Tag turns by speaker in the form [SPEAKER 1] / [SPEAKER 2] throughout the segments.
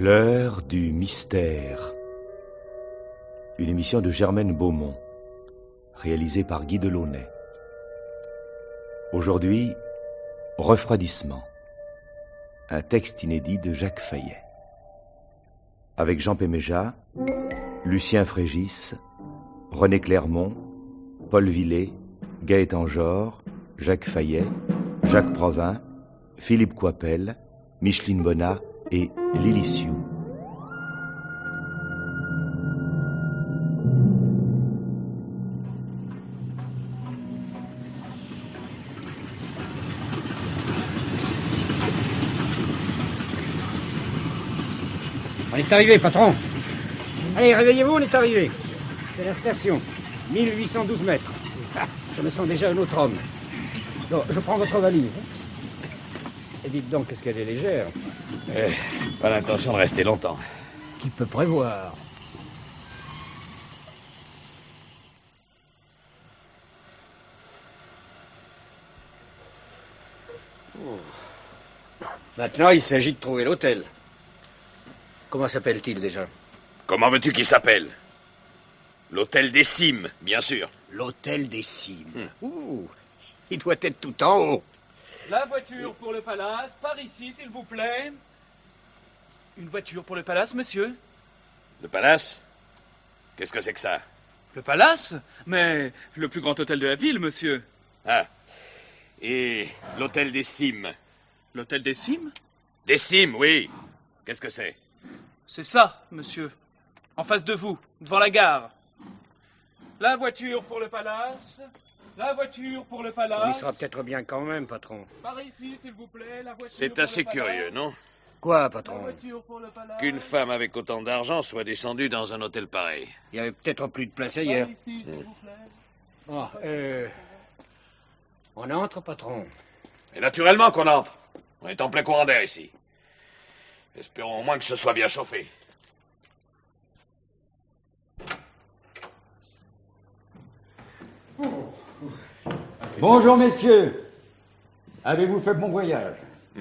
[SPEAKER 1] L'heure du mystère. Une émission de Germaine Beaumont, réalisée par Guy Delaunay. Aujourd'hui, Refroidissement. Un texte inédit de Jacques Fayet. Avec Jean Péméja, Lucien Frégis, René Clermont, Paul Villet, Gaëtan Jor, Jacques Fayet, Jacques Provin, Philippe Coipel, Micheline Bonnat et Lily Sioux.
[SPEAKER 2] On est arrivé, patron. Allez, réveillez-vous, on est arrivé. C'est la station. 1812 mètres. Ah, je me sens déjà un autre homme. Donc, je prends votre valise. Et dites donc, qu'est-ce qu'elle est légère.
[SPEAKER 3] Pas l'intention de rester longtemps.
[SPEAKER 2] Qui peut prévoir? Maintenant, il s'agit de trouver l'hôtel. Comment s'appelle-t-il déjà?
[SPEAKER 3] Comment veux-tu qu'il s'appelle? L'hôtel des Cimes, bien sûr.
[SPEAKER 2] L'hôtel des Cimes. Ouh, il doit être tout en haut.
[SPEAKER 4] La voiture pour le palace, par ici, s'il vous plaît. Une voiture pour le palace, monsieur?
[SPEAKER 3] Le palace? Qu'est-ce que c'est que ça?
[SPEAKER 4] Le palace? Mais le plus grand hôtel de la ville, monsieur.
[SPEAKER 3] Ah. Et l'hôtel des Cimes?
[SPEAKER 4] L'hôtel des Cimes?
[SPEAKER 3] Des Cimes, oui. Qu'est-ce que c'est?
[SPEAKER 4] C'est ça, monsieur. En face de vous, devant la gare. La voiture pour le palace. La voiture pour le palace.
[SPEAKER 2] Il sera peut-être bien quand même, patron.
[SPEAKER 4] Par ici, s'il vous plaît, la voiture
[SPEAKER 3] C'est
[SPEAKER 4] pour
[SPEAKER 3] assez
[SPEAKER 4] le palace.
[SPEAKER 3] curieux, non?
[SPEAKER 2] Quoi,
[SPEAKER 4] La
[SPEAKER 2] patron?
[SPEAKER 4] voiture pour le palace.
[SPEAKER 3] Qu'une femme avec autant d'argent soit descendue dans un hôtel pareil.
[SPEAKER 2] Il y avait peut-être plus de place
[SPEAKER 4] Par
[SPEAKER 2] ailleurs.
[SPEAKER 4] ici, s'il vous plaît.
[SPEAKER 2] Ah, on entre, patron.
[SPEAKER 3] Et naturellement qu'on entre. On est en plein courant d'air ici. Espérons au moins que ce soit bien chauffé.
[SPEAKER 5] Bonjour messieurs, avez-vous fait bon voyage?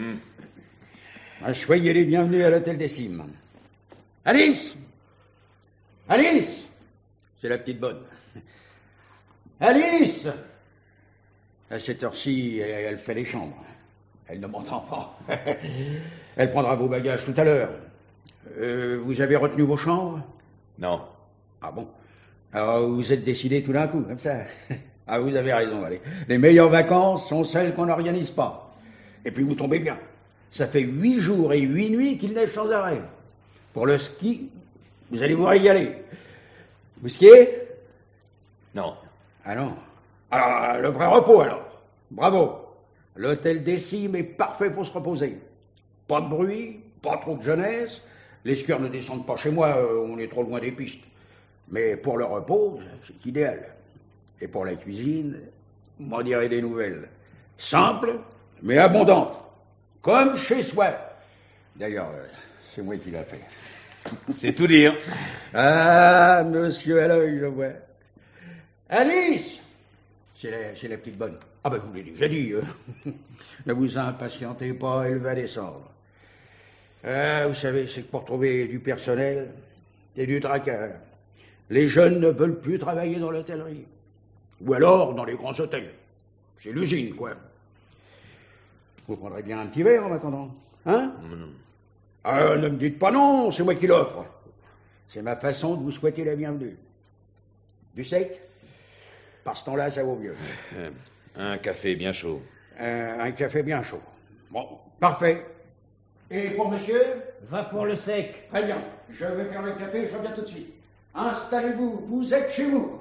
[SPEAKER 5] Soyez les bienvenus à l'hôtel des Cimes. Alice! Alice! C'est la petite bonne. Alice! À cette heure-ci, elle fait les chambres. Elle ne m'entend pas. Elle prendra vos bagages tout à l'heure. Vous avez retenu vos chambres?
[SPEAKER 3] Non.
[SPEAKER 5] Ah bon? Alors vous êtes décidé tout d'un coup, comme ça? Ah, vous avez raison, allez. Les meilleures vacances sont celles qu'on n'organise pas. Et puis vous tombez bien. Ça fait 8 jours et 8 nuits qu'il neige sans arrêt. Pour le ski, vous allez vous régaler. Vous skiez?
[SPEAKER 3] Non.
[SPEAKER 5] Ah non. Alors, le vrai repos, alors. Bravo. L'hôtel des Cimes est parfait pour se reposer. Pas de bruit, pas trop de jeunesse. Les skieurs ne descendent pas chez moi, on est trop loin des pistes. Mais pour le repos, c'est idéal. Et pour la cuisine, m'en direz des nouvelles. Simple, mais abondante. Comme chez soi. D'ailleurs, c'est moi qui l'a fait.
[SPEAKER 3] C'est tout dire.
[SPEAKER 5] Ah, monsieur à l'œil, je vois. Alice! C'est la petite bonne. Ah ben, je vous l'ai déjà dit. Ne vous impatientez pas, elle va descendre. Ah, vous savez, c'est que pour trouver du personnel, c'est du tracas. Les jeunes ne veulent plus travailler dans l'hôtellerie. Ou alors dans les grands hôtels. C'est l'usine, quoi. Vous prendrez bien un petit verre en attendant, hein? Ah, ne me dites pas non, c'est moi qui l'offre. C'est ma façon de vous souhaiter la bienvenue. Du sec? Par ce temps-là, ça vaut mieux.
[SPEAKER 3] Un café bien chaud.
[SPEAKER 5] Un café bien chaud. Bon, parfait. Et pour monsieur?
[SPEAKER 2] Va pour le sec.
[SPEAKER 5] Très bien. Je vais faire le café, je reviens tout de suite. Installez-vous, vous êtes chez vous.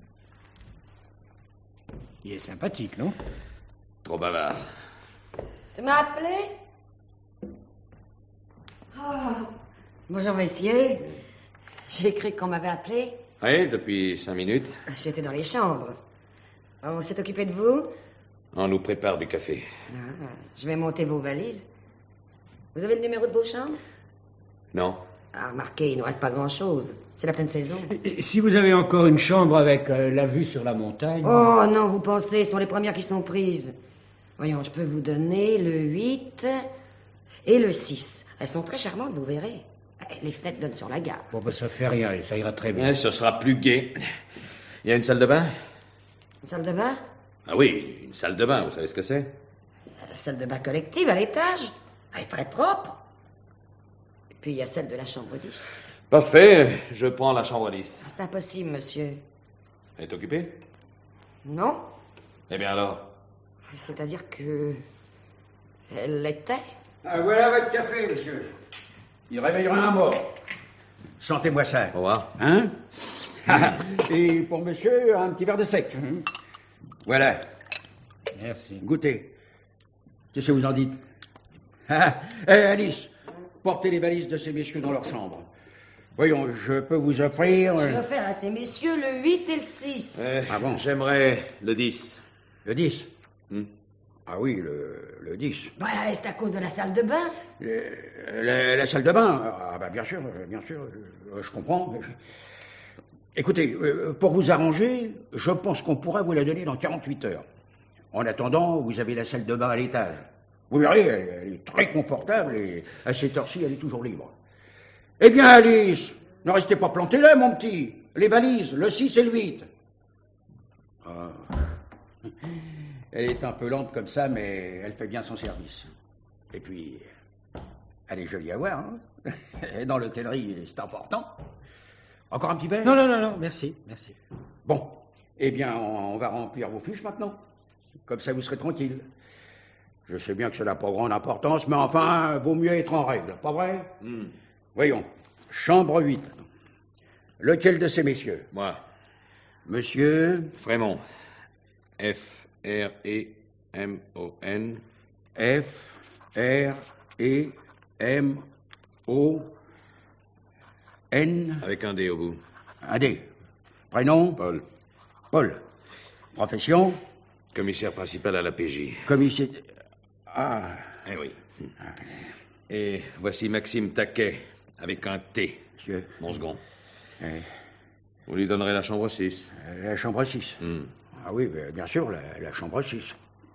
[SPEAKER 2] Il est sympathique, non?
[SPEAKER 3] Trop bavard.
[SPEAKER 6] Tu m'as appelé? Oh. Bonjour, messieurs. J'ai cru qu'on m'avait appelé.
[SPEAKER 3] Oui, depuis 5 minutes.
[SPEAKER 6] J'étais dans les chambres. On s'est occupé de vous?
[SPEAKER 3] On nous prépare du café.
[SPEAKER 6] Ah, je vais monter vos valises. Vous avez le numéro de vos chambres?
[SPEAKER 3] Non.
[SPEAKER 6] Ah, remarquez, il ne reste pas grand-chose. C'est la pleine saison.
[SPEAKER 2] Et si vous avez encore une chambre avec la vue sur la montagne...
[SPEAKER 6] Oh non, vous pensez, ce sont les premières qui sont prises. Voyons, je peux vous donner le 8 et le 6. Elles sont très charmantes, vous verrez. Les fenêtres donnent sur la gare.
[SPEAKER 2] Bon, ben, ça fait rien, ça ira très bien.
[SPEAKER 3] Ouais, ce sera plus gai. Il y a une salle de bain?
[SPEAKER 6] Une salle de bain?
[SPEAKER 3] Ah oui, une salle de bain, vous savez ce que c'est?
[SPEAKER 6] La salle de bain collective à l'étage. Elle est très propre. Et puis il y a celle de la chambre 10.
[SPEAKER 3] Parfait, je prends la chambre 10.
[SPEAKER 6] C'est impossible, monsieur.
[SPEAKER 3] Elle est occupée?
[SPEAKER 6] Non?
[SPEAKER 3] Eh bien alors?
[SPEAKER 6] C'est-à-dire que... Elle l'était?
[SPEAKER 5] Ah, voilà votre café, monsieur. Il réveillera un mort. Sentez-moi ça.
[SPEAKER 3] Au revoir.
[SPEAKER 5] Hein? Et pour monsieur, un petit verre de sec. Voilà.
[SPEAKER 2] Merci.
[SPEAKER 5] Goûtez. Qu'est-ce que vous en dites? Alice, portez les valises de ces messieurs dans leur chambre. Voyons, je peux vous offrir...
[SPEAKER 6] J'ai offert à ces messieurs le 8 et le 6.
[SPEAKER 5] Ah bon?
[SPEAKER 3] J'aimerais le 10.
[SPEAKER 5] Le 10? Ah oui, le 10.
[SPEAKER 6] Bah, c'est à cause de la salle de bain.
[SPEAKER 5] La salle de bain? Ah bah bien sûr, je comprends. Écoutez, pour vous arranger, je pense qu'on pourra vous la donner dans 48 heures. En attendant, vous avez la salle de bain à l'étage. Vous verrez, elle est très confortable et à cette heure-ci, elle est toujours libre. Eh bien, Alice, ne restez pas planté là, mon petit. Les valises, le 6 et le 8. Ah. Elle est un peu lente comme ça, mais elle fait bien son service. Et puis, elle est jolie à voir, hein. Dans l'hôtellerie, c'est important. Encore un petit verre?
[SPEAKER 2] Non, merci.
[SPEAKER 5] Bon, eh bien, on va remplir vos fiches maintenant. Comme ça, vous serez tranquille. Je sais bien que ça n'a pas grande importance, mais enfin, vaut mieux être en règle, pas vrai? Voyons, chambre 8. Lequel de ces messieurs?
[SPEAKER 3] Moi.
[SPEAKER 5] Monsieur...
[SPEAKER 3] Frémont. F-R-E-M-O-N.
[SPEAKER 5] F-R-E-M-O-N.
[SPEAKER 3] Avec un D au bout.
[SPEAKER 5] Un D. Prénom?
[SPEAKER 3] Paul.
[SPEAKER 5] Paul. Profession?
[SPEAKER 3] Commissaire principal à la PJ.
[SPEAKER 5] Commissaire... Ah...
[SPEAKER 3] Eh oui. Et voici Maxime Taquet, avec un T.
[SPEAKER 5] Monsieur...
[SPEAKER 3] Mon second.
[SPEAKER 5] Eh,
[SPEAKER 3] Vous lui donnerez la chambre 6.
[SPEAKER 5] la chambre 6. Ah oui, bien sûr, la chambre 6.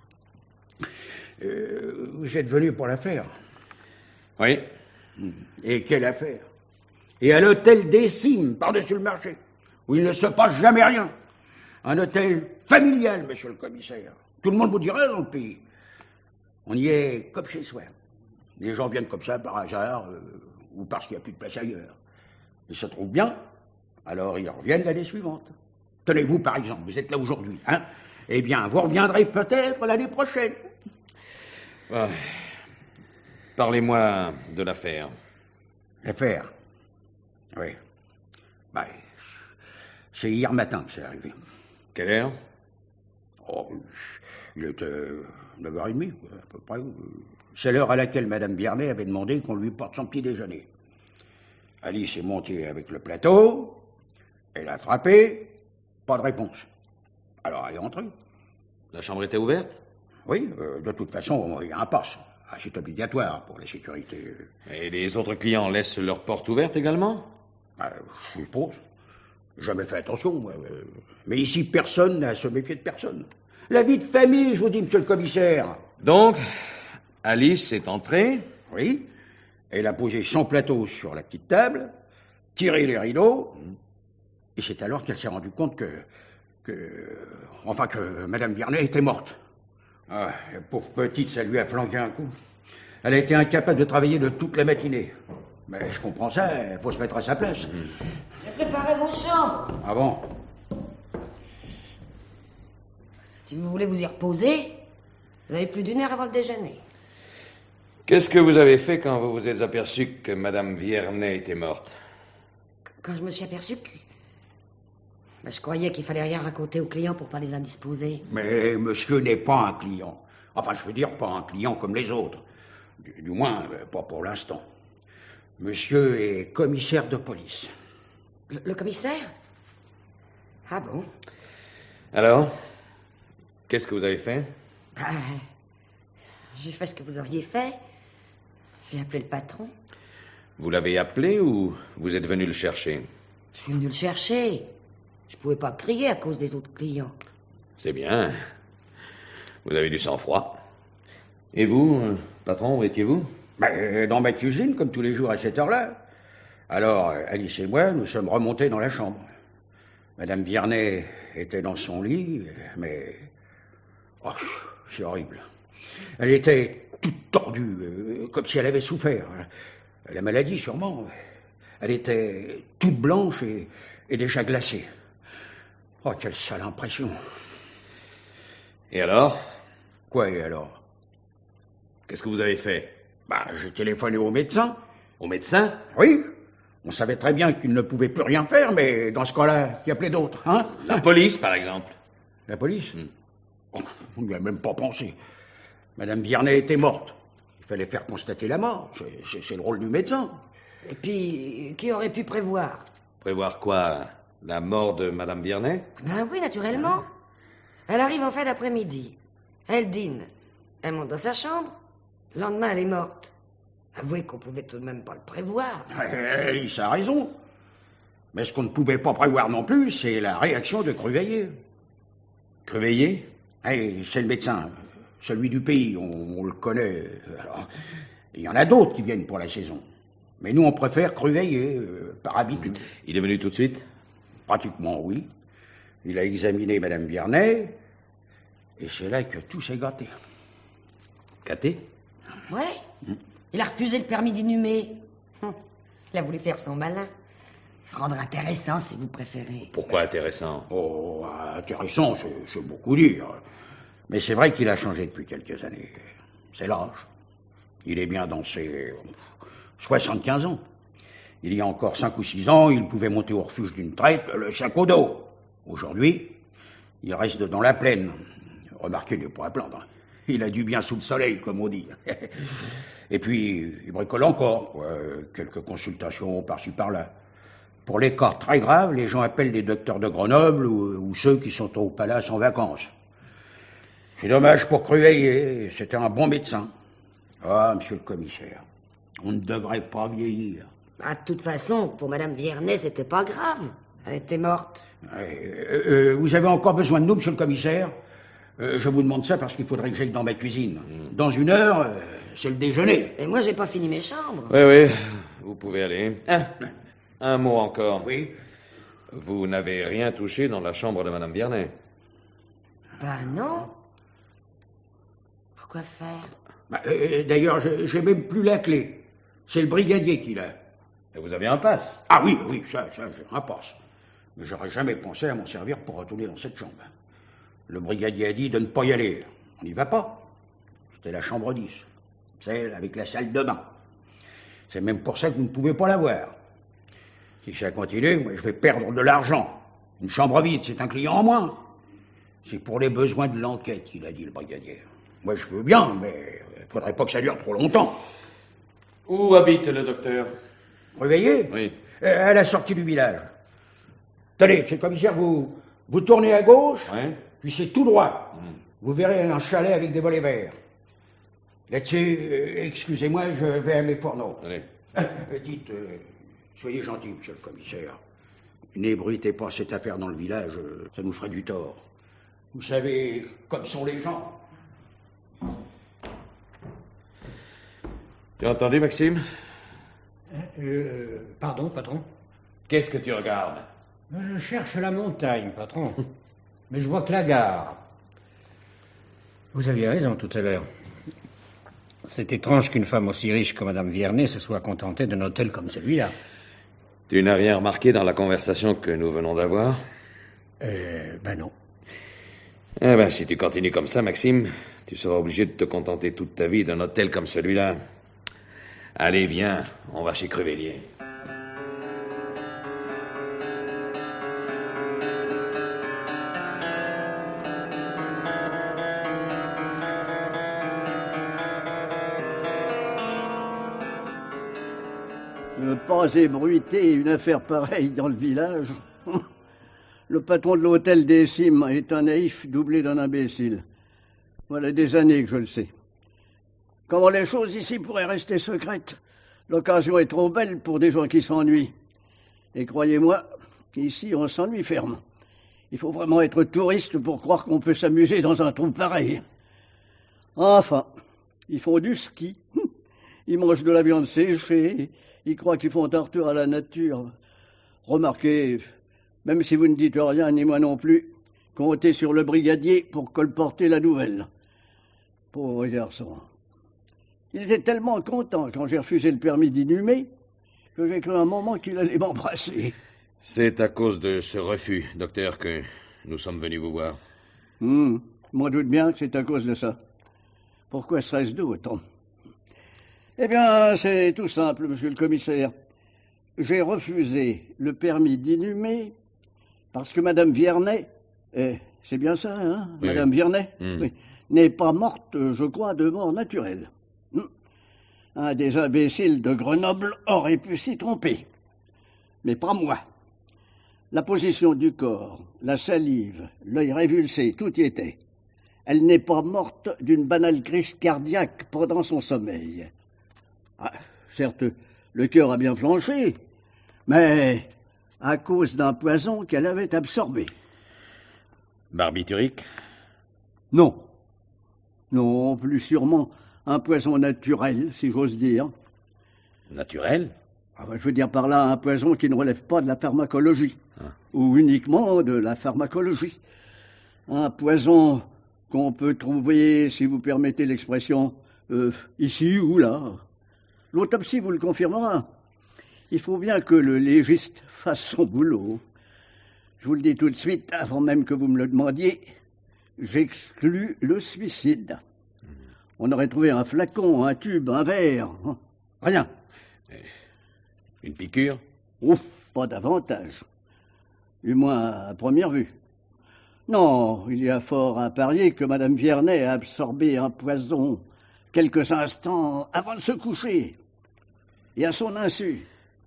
[SPEAKER 5] Vous êtes venu pour l'affaire.
[SPEAKER 3] Oui.
[SPEAKER 5] Et quelle affaire? Et à l'hôtel des Cimes, par-dessus le marché, où il ne se passe jamais rien. Un hôtel familial, monsieur le commissaire. Tout le monde vous dirait dans le pays. On y est comme chez soi. Les gens viennent comme ça par hasard, ou parce qu'il n'y a plus de place ailleurs. Ils se trouvent bien, alors ils reviennent l'année suivante. Tenez, vous par exemple, vous êtes là aujourd'hui, hein? Eh bien, vous reviendrez peut-être l'année prochaine.
[SPEAKER 3] Ah. Parlez-moi de l'affaire.
[SPEAKER 5] L'affaire? Oui. Ben, c'est hier matin que c'est arrivé.
[SPEAKER 3] Quelle heure?
[SPEAKER 5] Oh, il était 9h30, à peu près. C'est l'heure à laquelle Madame Viernet avait demandé qu'on lui porte son petit déjeuner. Alice est montée avec le plateau, elle a frappé, pas de réponse. Alors elle est entrée.
[SPEAKER 3] La chambre était ouverte?
[SPEAKER 5] Oui, de toute façon, il y a un pass. Ah, c'est obligatoire pour la sécurité.
[SPEAKER 3] Et les autres clients laissent leur porte ouverte également?
[SPEAKER 5] Je suppose. Jamais fait attention, moi. Mais ici, personne n'a à se méfier de personne. La vie de famille, je vous dis, monsieur le commissaire.
[SPEAKER 3] Donc, Alice est entrée?
[SPEAKER 5] Oui. Elle a posé son plateau sur la petite table, tiré les rideaux, et c'est alors qu'elle s'est rendue compte que Madame Viernet était morte. Ah, la pauvre petite, ça lui a flanqué un coup. Elle a été incapable de travailler de toute la matinée. Mais je comprends ça, il faut se mettre à sa place.
[SPEAKER 6] J'ai préparé vos chambres.
[SPEAKER 5] Ah bon?
[SPEAKER 6] Si vous voulez vous y reposer, vous avez plus d'une heure avant le déjeuner.
[SPEAKER 3] Qu'est-ce que vous avez fait quand vous vous êtes aperçu que Madame Viernet était morte?
[SPEAKER 6] Quand je me suis aperçu que... Ben, je croyais qu'il fallait rien raconter aux clients pour pas les indisposer.
[SPEAKER 5] Mais monsieur n'est pas un client. Enfin, je veux dire, pas un client comme les autres. Du moins, pas pour l'instant. Monsieur est commissaire de police.
[SPEAKER 6] Le commissaire? Ah bon?
[SPEAKER 3] Alors? Qu'est-ce que vous avez fait?
[SPEAKER 6] J'ai fait ce que vous auriez fait. J'ai appelé le patron.
[SPEAKER 3] Vous l'avez appelé ou vous êtes venu le chercher?
[SPEAKER 6] Je suis venu le chercher. Je pouvais pas crier à cause des autres clients.
[SPEAKER 3] C'est bien. Vous avez du sang-froid. Et vous, patron, où étiez-vous?
[SPEAKER 5] Ben, dans ma cuisine, comme tous les jours à cette heure-là. Alors, Alice et moi, nous sommes remontés dans la chambre. Madame Viernet était dans son lit, mais... Oh, c'est horrible. Elle était toute tordue, comme si elle avait souffert. La maladie, sûrement. Elle était toute blanche et déjà glacée. Oh, quelle sale impression.
[SPEAKER 3] Et alors?
[SPEAKER 5] Quoi, et alors?
[SPEAKER 3] Qu'est-ce que vous avez fait?
[SPEAKER 5] J'ai téléphoné au médecin.
[SPEAKER 3] Au médecin?
[SPEAKER 5] Oui. On savait très bien qu'il ne pouvait plus rien faire, mais dans ce cas-là, qui appelait d'autres, hein?
[SPEAKER 3] La police, par exemple.
[SPEAKER 5] La police? Oh, on n'y a même pas pensé. Madame Viernet était morte. Il fallait faire constater la mort. C'est le rôle du médecin.
[SPEAKER 6] Et puis, qui aurait pu prévoir?
[SPEAKER 3] Prévoir quoi? La mort de Madame Viernet?
[SPEAKER 6] Ben oui, naturellement. Elle arrive en fin d'après-midi. Elle dîne. Elle monte dans sa chambre. Le lendemain, elle est morte. Avouez qu'on pouvait tout de même pas le prévoir.
[SPEAKER 5] Alice a raison. Mais ce qu'on ne pouvait pas prévoir non plus, c'est la réaction de Cruveilhier.
[SPEAKER 3] Cruveilhier?
[SPEAKER 5] C'est le médecin. Celui du pays, on le connaît. Alors, il y en a d'autres qui viennent pour la saison. Mais nous, on préfère Cruveilhier, par habitude.
[SPEAKER 3] Il est venu tout de suite?
[SPEAKER 5] Pratiquement, oui. Il a examiné Madame Viernet, et c'est là que tout s'est gâté.
[SPEAKER 3] Gâté?
[SPEAKER 6] Ouais. Il a refusé le permis d'inhumer. Il a voulu faire son malin. Se rendre intéressant, si vous préférez.
[SPEAKER 3] Pourquoi intéressant?
[SPEAKER 5] Oh, intéressant, c'est beaucoup dire. Mais c'est vrai qu'il a changé depuis quelques années. C'est l'âge. Il est bien dans ses 75 ans. Il y a encore 5 ou 6 ans, il pouvait monter au refuge d'une traite, le sac au dos. Aujourd'hui, il reste dans la plaine. Remarquez, il n'est pas à plaindre. Il a du bien sous le soleil, comme on dit. Et puis, il bricole encore. Quelques consultations par-ci par-là. Pour les cas très graves, les gens appellent des docteurs de Grenoble ou ceux qui sont au palace en vacances. C'est dommage pour Cruveilhier, c'était un bon médecin. Ah, monsieur le commissaire, on ne devrait pas vieillir.
[SPEAKER 6] De toute façon, pour Madame Viernet, c'était pas grave. Elle était morte.
[SPEAKER 5] Vous avez encore besoin de nous, monsieur le commissaire? Je vous demande ça parce qu'il faudrait que j'aille dans ma cuisine. Dans 1 heure, c'est le déjeuner.
[SPEAKER 6] Et moi, j'ai pas fini mes chambres.
[SPEAKER 3] Oui, vous pouvez aller. Un mot encore.
[SPEAKER 5] Oui?
[SPEAKER 3] Vous n'avez rien touché dans la chambre de Madame Viernet?
[SPEAKER 6] Ben non. Pourquoi faire?
[SPEAKER 5] D'ailleurs, j'ai même plus la clé. C'est le brigadier qui l'a.
[SPEAKER 3] Et vous avez un passe?
[SPEAKER 5] Ah oui, ça, j'ai un passe. Mais j'aurais jamais pensé à m'en servir pour retourner dans cette chambre. Le brigadier a dit de ne pas y aller. On n'y va pas. C'était la chambre 10. Celle avec la salle de bain. C'est même pour ça que vous ne pouvez pas la voir. Si ça continue, moi, je vais perdre de l'argent. Une chambre vide, c'est un client en moins. C'est pour les besoins de l'enquête, qu'il a dit le brigadier. Moi, je veux bien, mais il faudrait pas que ça dure trop longtemps.
[SPEAKER 3] Où habite le docteur?
[SPEAKER 5] Réveillé?
[SPEAKER 3] Oui.
[SPEAKER 5] À la sortie du village. Tenez, monsieur le commissaire, vous tournez à gauche, puis c'est tout droit. Vous verrez un chalet avec des volets verts. Là-dessus, excusez-moi, je vais à mes fourneaux.
[SPEAKER 3] Allez.
[SPEAKER 5] Dites, soyez gentil, monsieur le commissaire. N'ébruitez pas cette affaire dans le village, ça nous ferait du tort. Vous savez, comme sont les gens.
[SPEAKER 3] Tu as entendu, Maxime?
[SPEAKER 2] Pardon, patron?
[SPEAKER 3] Qu'est-ce que tu regardes?
[SPEAKER 2] Je cherche la montagne, patron. Mais je vois que la gare. Vous aviez raison tout à l'heure. C'est étrange qu'une femme aussi riche que Madame Viernet se soit contentée d'un hôtel comme celui-là.
[SPEAKER 3] Tu n'as rien remarqué dans la conversation que nous venons d'avoir?
[SPEAKER 2] Ben non.
[SPEAKER 3] Eh ben, si tu continues comme ça, Maxime, tu seras obligé de te contenter toute ta vie d'un hôtel comme celui-là. Allez, viens, on va chez Cruveilhier.
[SPEAKER 7] Ne pas ébruiter une affaire pareille dans le village. Le patron de l'hôtel des Cimes est un naïf doublé d'un imbécile. Voilà des années que je le sais. Comment les choses ici pourraient rester secrètes? L'occasion est trop belle pour des gens qui s'ennuient. Et croyez-moi, ici on s'ennuie ferme. Il faut vraiment être touriste pour croire qu'on peut s'amuser dans un trou pareil. Enfin, ils font du ski. Ils mangent de la viande séchée. Ils croient qu'ils font un retour à la nature. Remarquez, même si vous ne dites rien, ni moi non plus, comptez sur le brigadier pour colporter la nouvelle. Pauvre garçon. Il était tellement content quand j'ai refusé le permis d'inhumer que j'ai cru un moment qu'il allait m'embrasser.
[SPEAKER 3] C'est à cause de ce refus, docteur, que nous sommes venus vous voir.
[SPEAKER 7] Moi doute bien que c'est à cause de ça. Pourquoi serait-ce d'autre? Eh bien, c'est tout simple, monsieur le commissaire. J'ai refusé le permis d'inhumer parce que Madame Viernet, c'est bien ça, hein,
[SPEAKER 3] oui,
[SPEAKER 7] Madame Viernet,
[SPEAKER 3] oui,
[SPEAKER 7] n'est pas morte, je crois, de mort naturelle. Un des imbéciles de Grenoble aurait pu s'y tromper. Mais pas moi. La position du corps, la salive, l'œil révulsé, tout y était. Elle n'est pas morte d'une banale crise cardiaque pendant son sommeil. Ah, certes, le cœur a bien flanché, mais à cause d'un poison qu'elle avait absorbé.
[SPEAKER 3] Barbiturique?
[SPEAKER 7] Non. Non, plus sûrement un poison naturel, si j'ose dire.
[SPEAKER 3] Naturel?
[SPEAKER 7] Je veux dire par là un poison qui ne relève pas de la pharmacologie, ou uniquement de la pharmacologie. Un poison qu'on peut trouver, si vous permettez l'expression, ici ou là. L'autopsie vous le confirmera. Il faut bien que le légiste fasse son boulot. Je vous le dis tout de suite, avant même que vous me le demandiez, j'exclus le suicide. On aurait trouvé un flacon, un tube, un verre. Rien.
[SPEAKER 3] Une piqûre?
[SPEAKER 7] Ouf, pas davantage. Du moins à première vue. Non, il y a fort à parier que Madame Viernet a absorbé un poison quelques instants avant de se coucher. Et à son insu.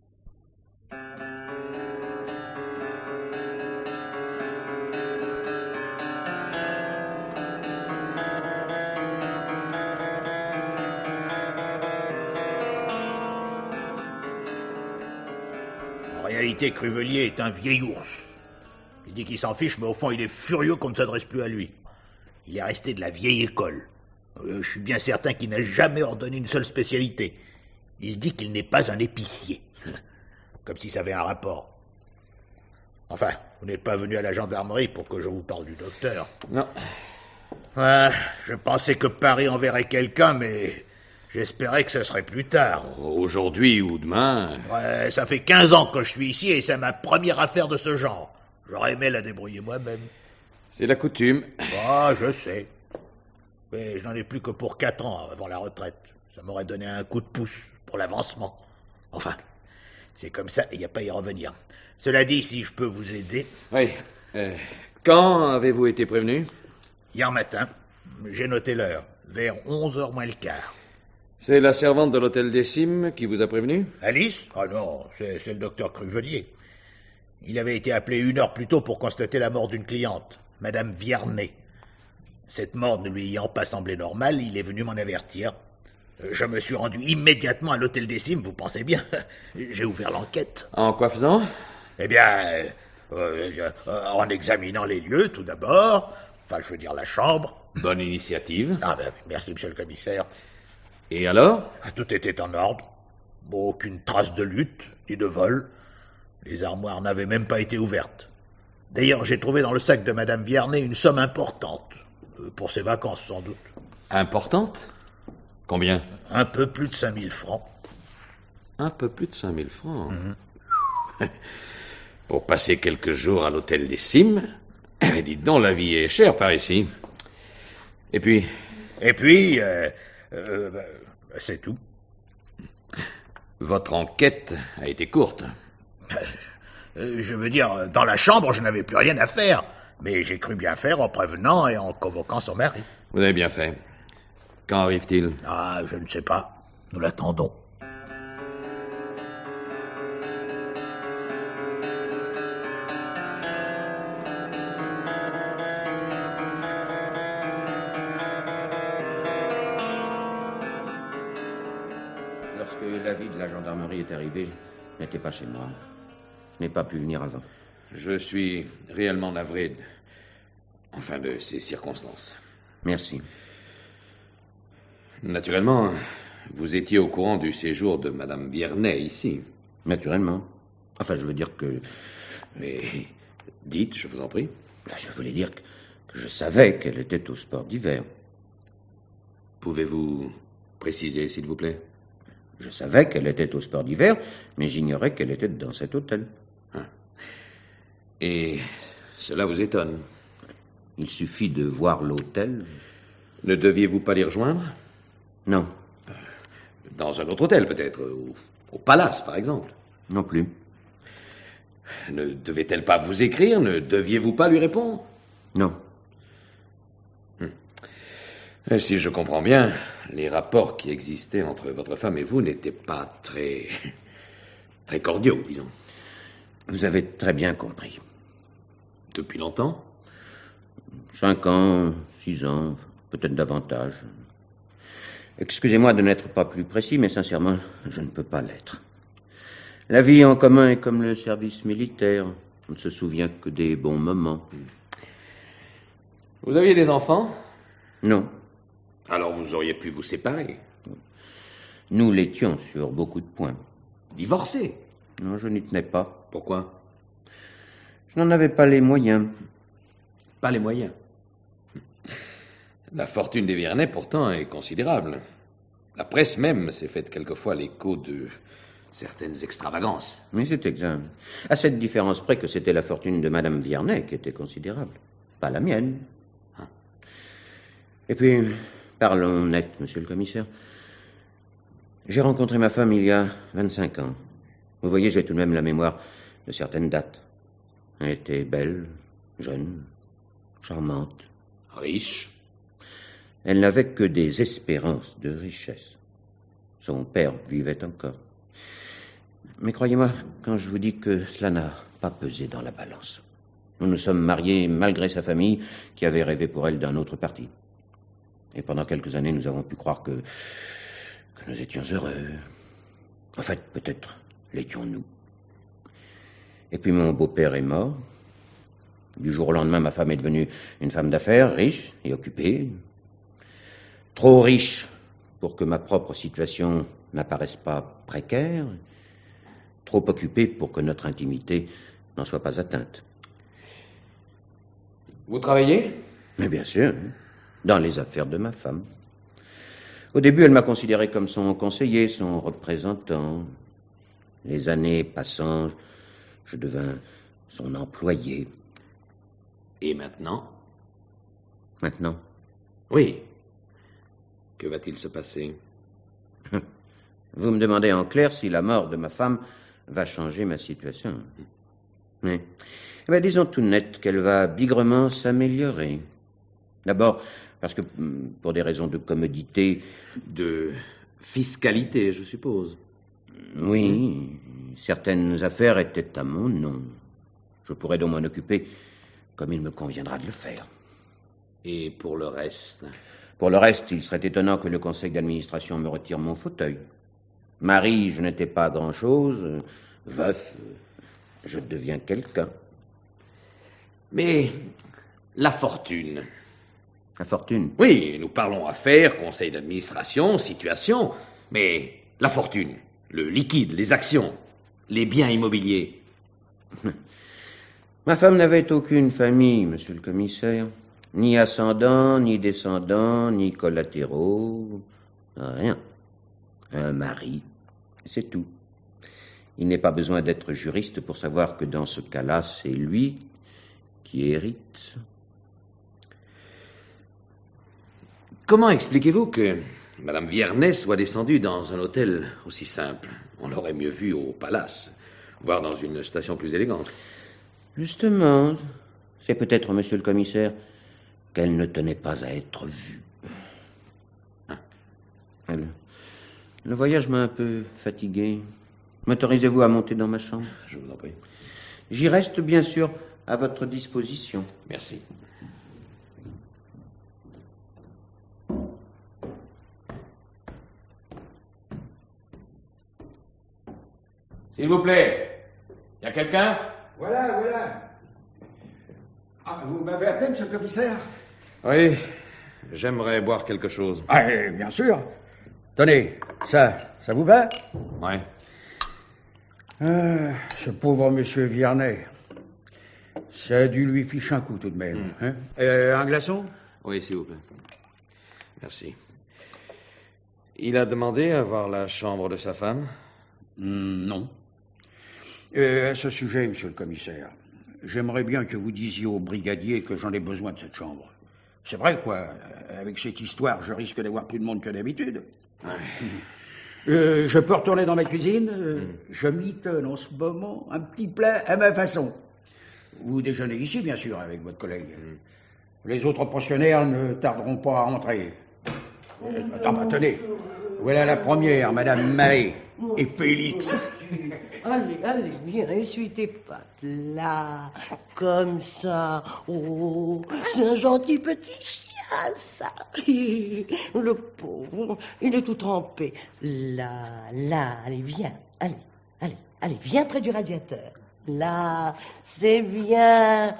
[SPEAKER 5] En réalité, Cruvelier est un vieil ours. Il dit qu'il s'en fiche, mais au fond, il est furieux qu'on ne s'adresse plus à lui. Il est resté de la vieille école. Je suis bien certain qu'il n'a jamais ordonné une seule spécialité. Il dit qu'il n'est pas un épicier. Comme si ça avait un rapport. Enfin, vous n'êtes pas venu à la gendarmerie pour que je vous parle du docteur.
[SPEAKER 3] Non.
[SPEAKER 5] Ouais, je pensais que Paris enverrait quelqu'un, mais j'espérais que ce serait plus tard.
[SPEAKER 3] Aujourd'hui ou demain...
[SPEAKER 5] Ouais, ça fait 15 ans que je suis ici et c'est ma première affaire de ce genre. J'aurais aimé la débrouiller moi-même.
[SPEAKER 3] C'est la coutume.
[SPEAKER 5] Ah, je sais. Mais je n'en ai plus que pour 4 ans avant la retraite. Ça m'aurait donné un coup de pouce pour l'avancement. Enfin, c'est comme ça et il n'y a pas à y revenir. Cela dit, si je peux vous aider...
[SPEAKER 3] Oui. Quand avez-vous été prévenu?
[SPEAKER 5] Hier matin, j'ai noté l'heure, vers 11h moins le quart.
[SPEAKER 3] C'est la servante de l'hôtel des Cimes qui vous a prévenu?
[SPEAKER 5] Alice? Ah non, c'est le docteur Cruvelier. Il avait été appelé 1 heure plus tôt pour constater la mort d'une cliente, Madame Viernet. Cette mort ne lui ayant pas semblé normale, il est venu m'en avertir. Je me suis rendu immédiatement à l'hôtel des Cimes, vous pensez bien. J'ai ouvert l'enquête.
[SPEAKER 3] En quoi faisant?
[SPEAKER 5] Eh bien, en examinant les lieux, tout d'abord. Enfin, je veux dire la chambre.
[SPEAKER 3] Bonne initiative.
[SPEAKER 5] Ah ben, merci, monsieur le commissaire.
[SPEAKER 3] Et alors?
[SPEAKER 5] Tout était en ordre. Aucune trace de lutte, ni de vol. Les armoires n'avaient même pas été ouvertes. D'ailleurs, j'ai trouvé dans le sac de Madame Viernet une somme importante. Pour ses vacances, sans doute.
[SPEAKER 3] Importante? Combien?
[SPEAKER 5] Un peu plus de 5000 francs.
[SPEAKER 3] Un peu plus de 5000 francs. Pour passer quelques jours à l'hôtel des Cimes? Dites donc, la vie est chère par ici. Et puis?
[SPEAKER 5] Et puis, c'est tout.
[SPEAKER 3] Votre enquête a été courte.
[SPEAKER 5] Je veux dire, dans la chambre, je n'avais plus rien à faire. Mais j'ai cru bien faire en prévenant et en convoquant son mari.
[SPEAKER 3] Vous avez bien fait. Quand arrive-t-il?
[SPEAKER 5] Ah, je ne sais pas. Nous l'attendons.
[SPEAKER 2] Lorsque l'avis de la gendarmerie est arrivé, je n'étais pas chez moi. Je n'ai pas pu venir avant.
[SPEAKER 3] Je suis réellement navré de ces circonstances.
[SPEAKER 2] Merci.
[SPEAKER 3] Naturellement, vous étiez au courant du séjour de Madame Viernet ici.
[SPEAKER 8] Naturellement. Enfin, je veux dire que...
[SPEAKER 3] Mais dites, je vous en prie.
[SPEAKER 8] Je voulais dire que je savais qu'elle était au sport d'hiver.
[SPEAKER 3] Pouvez-vous préciser, s'il vous plaît?
[SPEAKER 8] Je savais qu'elle était au sport d'hiver, mais j'ignorais qu'elle était dans cet hôtel.
[SPEAKER 3] Et cela vous étonne?
[SPEAKER 8] Il suffit de voir l'hôtel.
[SPEAKER 3] Ne deviez-vous pas l'y rejoindre?
[SPEAKER 8] Non.
[SPEAKER 3] Dans un autre hôtel, peut-être, au Palace, par exemple.
[SPEAKER 8] Non plus.
[SPEAKER 3] Ne devait-elle pas vous écrire? Ne deviez-vous pas lui répondre?
[SPEAKER 8] Non.
[SPEAKER 3] Et si je comprends bien, les rapports qui existaient entre votre femme et vous n'étaient pas très cordiaux, disons.
[SPEAKER 8] Vous avez très bien compris.
[SPEAKER 3] Depuis longtemps?
[SPEAKER 8] 5 ans, 6 ans, peut-être davantage. Excusez-moi de n'être pas plus précis, mais sincèrement, je ne peux pas l'être. La vie en commun est comme le service militaire. On ne se souvient que des bons moments.
[SPEAKER 3] Vous aviez des enfants?
[SPEAKER 8] Non.
[SPEAKER 3] Alors vous auriez pu vous séparer.
[SPEAKER 8] Nous l'étions sur beaucoup de points.
[SPEAKER 3] Divorcer?
[SPEAKER 8] Non, je n'y tenais pas.
[SPEAKER 3] Pourquoi?
[SPEAKER 8] Je n'en avais pas les moyens.
[SPEAKER 3] Pas les moyens. La fortune des Viernet, pourtant, est considérable. La presse même s'est faite quelquefois l'écho de certaines extravagances.
[SPEAKER 8] Mais c'est exact. À cette différence près que c'était la fortune de Madame Viernet qui était considérable, pas la mienne. Et puis, parlons net, monsieur le commissaire. J'ai rencontré ma femme il y a 25 ans. Vous voyez, j'ai tout de même la mémoire de certaines dates. Elle était belle, jeune, charmante.
[SPEAKER 3] Riche.
[SPEAKER 8] Elle n'avait que des espérances de richesse. Son père vivait encore. Mais croyez-moi, quand je vous dis que cela n'a pas pesé dans la balance. Nous nous sommes mariés malgré sa famille qui avait rêvé pour elle d'un autre parti. Et pendant quelques années, nous avons pu croire que nous étions heureux. En fait, peut-être l'étions-nous. Et puis mon beau-père est mort. Du jour au lendemain, ma femme est devenue une femme d'affaires, riche et occupée. Trop riche pour que ma propre situation n'apparaisse pas précaire. Trop occupée pour que notre intimité n'en soit pas atteinte.
[SPEAKER 3] Vous travaillez?
[SPEAKER 8] Mais bien sûr, dans les affaires de ma femme. Au début, elle m'a considéré comme son conseiller, son représentant. Les années passant, je devins son employé.
[SPEAKER 3] Et maintenant?
[SPEAKER 8] Maintenant?
[SPEAKER 3] Oui. Que va-t-il se passer?
[SPEAKER 8] Vous me demandez en clair si la mort de ma femme va changer ma situation. Mais, disons tout net qu'elle va bigrement s'améliorer. D'abord, parce que, pour des raisons de commodité...
[SPEAKER 3] De fiscalité, je suppose.
[SPEAKER 8] Oui, certaines affaires étaient à mon nom. Je pourrais donc m'en occuper comme il me conviendra de le faire.
[SPEAKER 3] Et pour le reste?
[SPEAKER 8] Pour le reste, il serait étonnant que le conseil d'administration me retire mon fauteuil. Mari, je n'étais pas grand-chose. Veuf, je deviens quelqu'un.
[SPEAKER 3] Mais la fortune...
[SPEAKER 8] La fortune?
[SPEAKER 3] Oui, nous parlons affaires, conseil d'administration, situation, mais la fortune, le liquide, les actions, les biens immobiliers.
[SPEAKER 8] Ma femme n'avait aucune famille, monsieur le commissaire. Ni ascendant, ni descendant, ni collatéraux, rien. Un mari, c'est tout. Il n'est pas besoin d'être juriste pour savoir que dans ce cas-là, c'est lui qui hérite.
[SPEAKER 3] Comment expliquez-vous que Madame Viernet soit descendue dans un hôtel aussi simple? On l'aurait mieux vu au Palace, voire dans une station plus élégante.
[SPEAKER 8] Justement, c'est peut-être, monsieur le commissaire, qu'elle ne tenait pas à être vue. Le voyage m'a un peu fatigué. M'autorisez-vous à monter dans ma chambre?
[SPEAKER 3] Je vous en prie.
[SPEAKER 8] J'y reste, bien sûr, à votre disposition.
[SPEAKER 3] Merci. S'il vous plaît, y a quelqu'un?
[SPEAKER 5] Voilà. Ah, vous m'avez appelé, monsieur le commissaire?
[SPEAKER 3] Oui, j'aimerais boire quelque chose.
[SPEAKER 5] Ah, bien sûr. Tenez, ça vous va?
[SPEAKER 3] Ouais.
[SPEAKER 5] Ce pauvre monsieur Viernet. Ça a dû lui ficher un coup tout de même. Hein? Un glaçon?
[SPEAKER 3] Oui, s'il vous plaît. Merci. Il a demandé à voir la chambre de sa femme?
[SPEAKER 5] Non. À ce sujet, monsieur le commissaire, j'aimerais bien que vous disiez au brigadier que j'en ai besoin de cette chambre. C'est vrai, quoi. Avec cette histoire, je risque d'avoir plus de monde que d'habitude.
[SPEAKER 3] Ouais.
[SPEAKER 5] Je peux retourner dans ma cuisine. Je mitonne en ce moment un petit plat à ma façon. Vous déjeunez ici, bien sûr, avec votre collègue. Les autres pensionnaires ne tarderont pas à rentrer. Tenez. Voilà la première, Madame Mahé et Félix.
[SPEAKER 9] Allez, viens, essuie tes pattes. Là, comme ça. Oh, c'est un gentil petit chien, ça. Le pauvre, il est tout trempé. Là, allez, viens. Allez, viens près du radiateur. Là, c'est bien.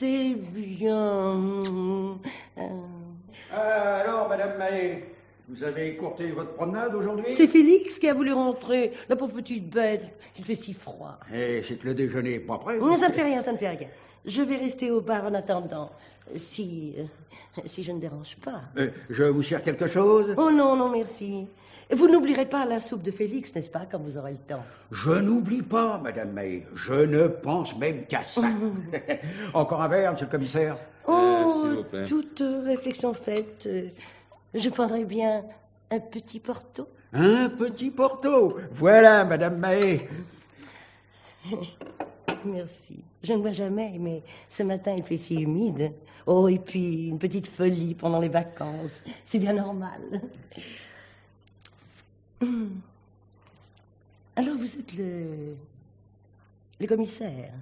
[SPEAKER 5] Alors, Madame Mahé, vous avez écourté votre promenade aujourd'hui?
[SPEAKER 9] C'est Félix qui a voulu rentrer. La pauvre petite bête. Il fait si froid.
[SPEAKER 5] Eh, c'est que le déjeuner n'est pas prêt.
[SPEAKER 9] Ça ne fait rien. Je vais rester au bar en attendant. Si je ne dérange pas.
[SPEAKER 5] Je vous sers quelque chose?
[SPEAKER 9] Oh non, merci. Vous n'oublierez pas la soupe de Félix, n'est-ce pas, quand vous aurez le temps?
[SPEAKER 5] Je n'oublie pas, Madame Mahé. Je ne pense même qu'à ça. Encore un verre, monsieur le commissaire?
[SPEAKER 3] S'il vous plaît.
[SPEAKER 9] Toute réflexion faite, je prendrais bien un petit porto.
[SPEAKER 5] Un petit porto? Voilà, Madame Mahé.
[SPEAKER 9] Merci. Je ne bois jamais, mais ce matin, il fait si humide. Oh, et puis une petite folie pendant les vacances. C'est bien normal. Alors, vous êtes le commissaire.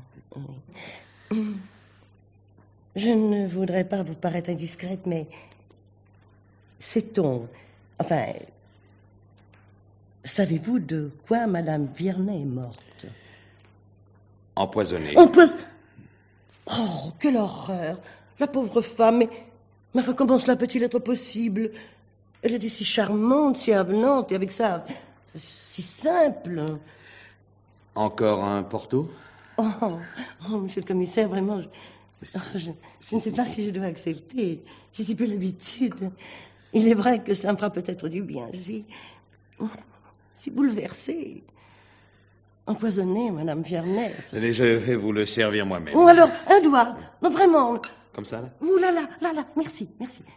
[SPEAKER 9] Je ne voudrais pas vous paraître indiscrète, mais sait-on... Enfin, savez-vous de quoi Madame Viernet est morte?
[SPEAKER 3] Empoisonnée.
[SPEAKER 9] Oh, quelle horreur! La pauvre femme, mais enfin, comment cela peut-il être possible? Elle était si charmante, si avenante, et avec ça, si simple.
[SPEAKER 3] Encore un porto?
[SPEAKER 9] Oh, monsieur le commissaire, vraiment, je ne sais pas si je dois accepter. Je n'ai plus l'habitude. Il est vrai que cela me fera peut-être du bien. Je suis si bouleversée. Empoisonnée, Madame Viernet.
[SPEAKER 3] Allez, je vais vous le servir moi-même.
[SPEAKER 9] Oh, alors, un doigt. Non, vraiment.
[SPEAKER 3] Comme ça, là?
[SPEAKER 9] Ouh là, merci.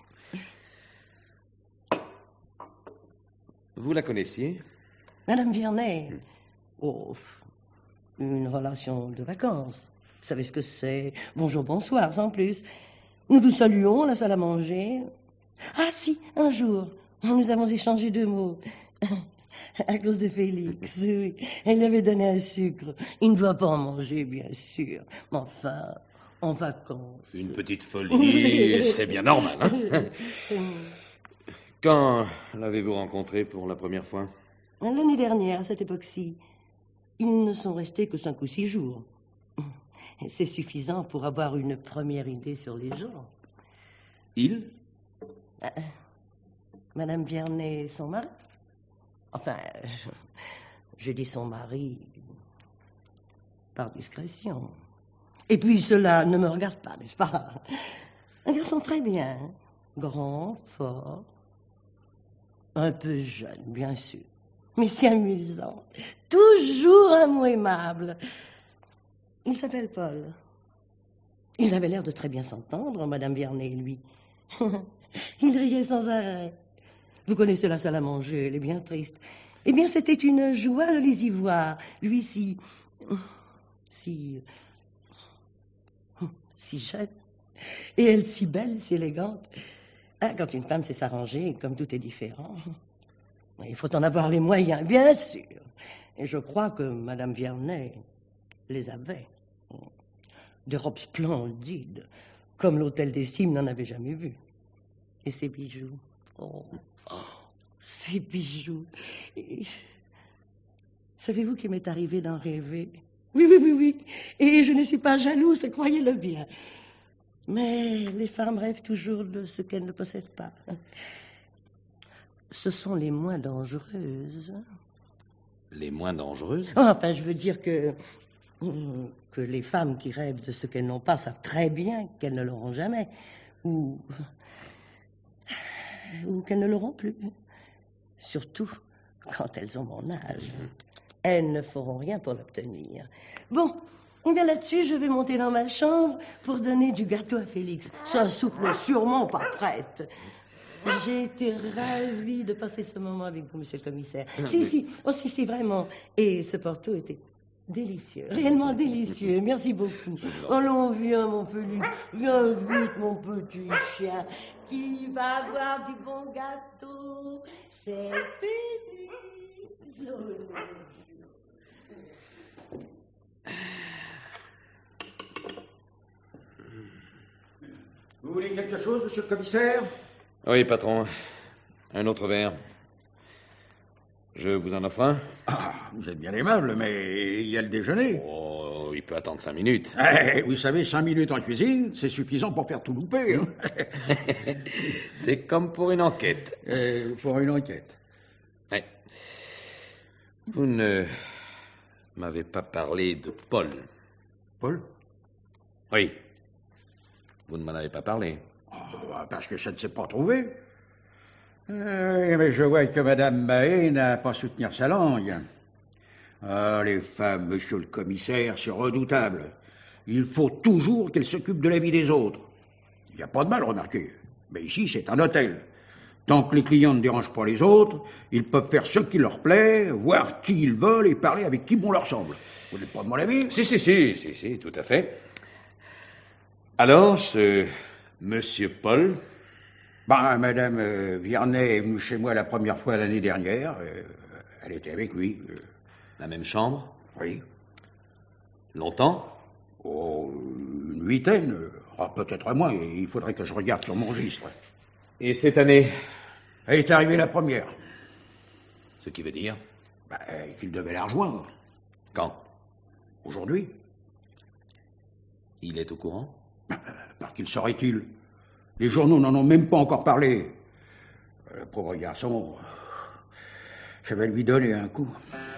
[SPEAKER 3] Vous la connaissiez?
[SPEAKER 9] Madame Viernet. Oh, une relation de vacances. Vous savez ce que c'est? Bonjour, bonsoir, sans plus. Nous nous saluons à la salle à manger. Ah si, un jour, nous avons échangé 2 mots. À cause de Félix, oui. Elle lui avait donné un sucre. Il ne doit pas en manger, bien sûr. Mais enfin, en vacances.
[SPEAKER 3] Une petite folie, c'est bien normal, hein? Quand l'avez-vous rencontré pour la première fois?
[SPEAKER 9] L'année dernière, à cette époque-ci. Ils ne sont restés que 5 ou 6 jours. C'est suffisant pour avoir une première idée sur les gens.
[SPEAKER 3] Il?
[SPEAKER 9] Madame Viernet et son mari. Enfin, je dis son mari par discrétion. Et puis cela ne me regarde pas, n'est-ce pas? Un garçon très bien, grand, fort, un peu jeune, bien sûr, mais si amusant. Toujours un mot aimable. Il s'appelle Paul. Il avait l'air de très bien s'entendre, Madame Viernet et lui. Il riait sans arrêt. Vous connaissez la salle à manger, elle est bien triste. Eh bien, c'était une joie de les y voir. Lui, si jeune. Et elle, si belle, si élégante. Ah, quand une femme sait s'arranger, comme tout est différent. Il faut en avoir les moyens, bien sûr. Et je crois que Madame Viernet les avait. Des robes splendides, comme l'hôtel des Cimes n'en avait jamais vu. Et ses bijoux. Oh, ces bijoux. Et... Savez-vous qu'il m'est arrivé d'en rêver? Oui. Et je ne suis pas jalouse, croyez-le bien. Mais les femmes rêvent toujours de ce qu'elles ne possèdent pas. ce sont les moins dangereuses.
[SPEAKER 3] Les moins dangereuses?
[SPEAKER 9] Enfin, je veux dire que les femmes qui rêvent de ce qu'elles n'ont pas savent très bien qu'elles ne l'auront jamais, ou qu'elles ne l'auront plus. Surtout quand elles ont mon âge. Elles ne feront rien pour l'obtenir. Bon, et bien là-dessus, je vais monter dans ma chambre pour donner du gâteau à Félix. Sa soupe n'est sûrement pas prête. J'ai été ravie de passer ce moment avec vous, monsieur le commissaire. Si, vraiment. Et ce porto était délicieux, réellement délicieux. Merci beaucoup. Allons, viens, mon Félix. Viens vite, mon petit chien. Qui va avoir du bon gâteau? C'est Félix.
[SPEAKER 5] Vous voulez quelque chose, monsieur le commissaire?
[SPEAKER 3] Oui, patron. Un autre verre. Je vous en offre un?
[SPEAKER 5] Ah, vous êtes bien aimable, mais il y a le déjeuner.
[SPEAKER 3] Oh, il peut attendre 5 minutes.
[SPEAKER 5] Vous savez, 5 minutes en cuisine, c'est suffisant pour faire tout louper. Hein.
[SPEAKER 3] C'est comme pour une enquête.
[SPEAKER 5] Pour une enquête.
[SPEAKER 3] Oui. Vous ne m'avez pas parlé de Paul.
[SPEAKER 5] Paul?
[SPEAKER 3] Oui. Vous ne m'en avez pas parlé.
[SPEAKER 5] Parce que ça ne s'est pas trouvé. Mais je vois que Madame Mahé n'a pas su tenir sa langue. Ah, les femmes, monsieur le commissaire, c'est redoutable. Il faut toujours qu'elles s'occupent de la vie des autres. Il n'y a pas de mal, remarquez. Mais ici, c'est un hôtel. Tant que les clients ne dérangent pas les autres, ils peuvent faire ce qui leur plaît, voir qui ils veulent et parler avec qui bon leur semble. Vous n'êtes pas de mon avis?
[SPEAKER 3] Si, tout à fait. Alors, ce Monsieur Paul?
[SPEAKER 5] Madame Viernet est venue chez moi la première fois l'année dernière. Elle était avec lui.
[SPEAKER 3] La même chambre?
[SPEAKER 5] Oui.
[SPEAKER 3] Longtemps?
[SPEAKER 5] Oh, une huitaine. Peut-être moins. Il faudrait que je regarde sur mon registre.
[SPEAKER 3] Et cette année?
[SPEAKER 5] Elle est arrivée la première.
[SPEAKER 3] Ce qui veut dire?
[SPEAKER 5] Qu'il devait la rejoindre.
[SPEAKER 3] Quand?
[SPEAKER 5] Aujourd'hui.
[SPEAKER 3] Il est au courant?
[SPEAKER 5] Par qu'il serait-il? Les journaux n'en ont même pas encore parlé. Le pauvre garçon, je vais lui donner un coup.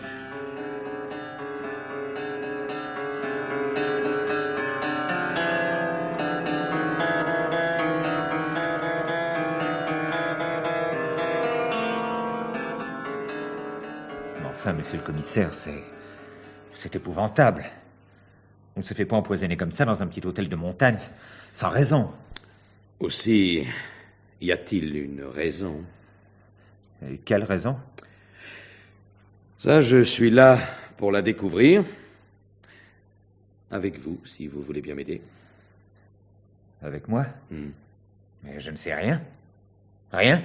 [SPEAKER 10] Enfin, monsieur le commissaire, c'est épouvantable. On ne se fait pas empoisonner comme ça dans un petit hôtel de montagne, sans raison.
[SPEAKER 3] Aussi, y a-t-il une raison?
[SPEAKER 10] Et quelle raison?
[SPEAKER 3] Ça, je suis là pour la découvrir. Avec vous, si vous voulez bien m'aider.
[SPEAKER 10] Avec moi? Mais je ne sais rien. Rien?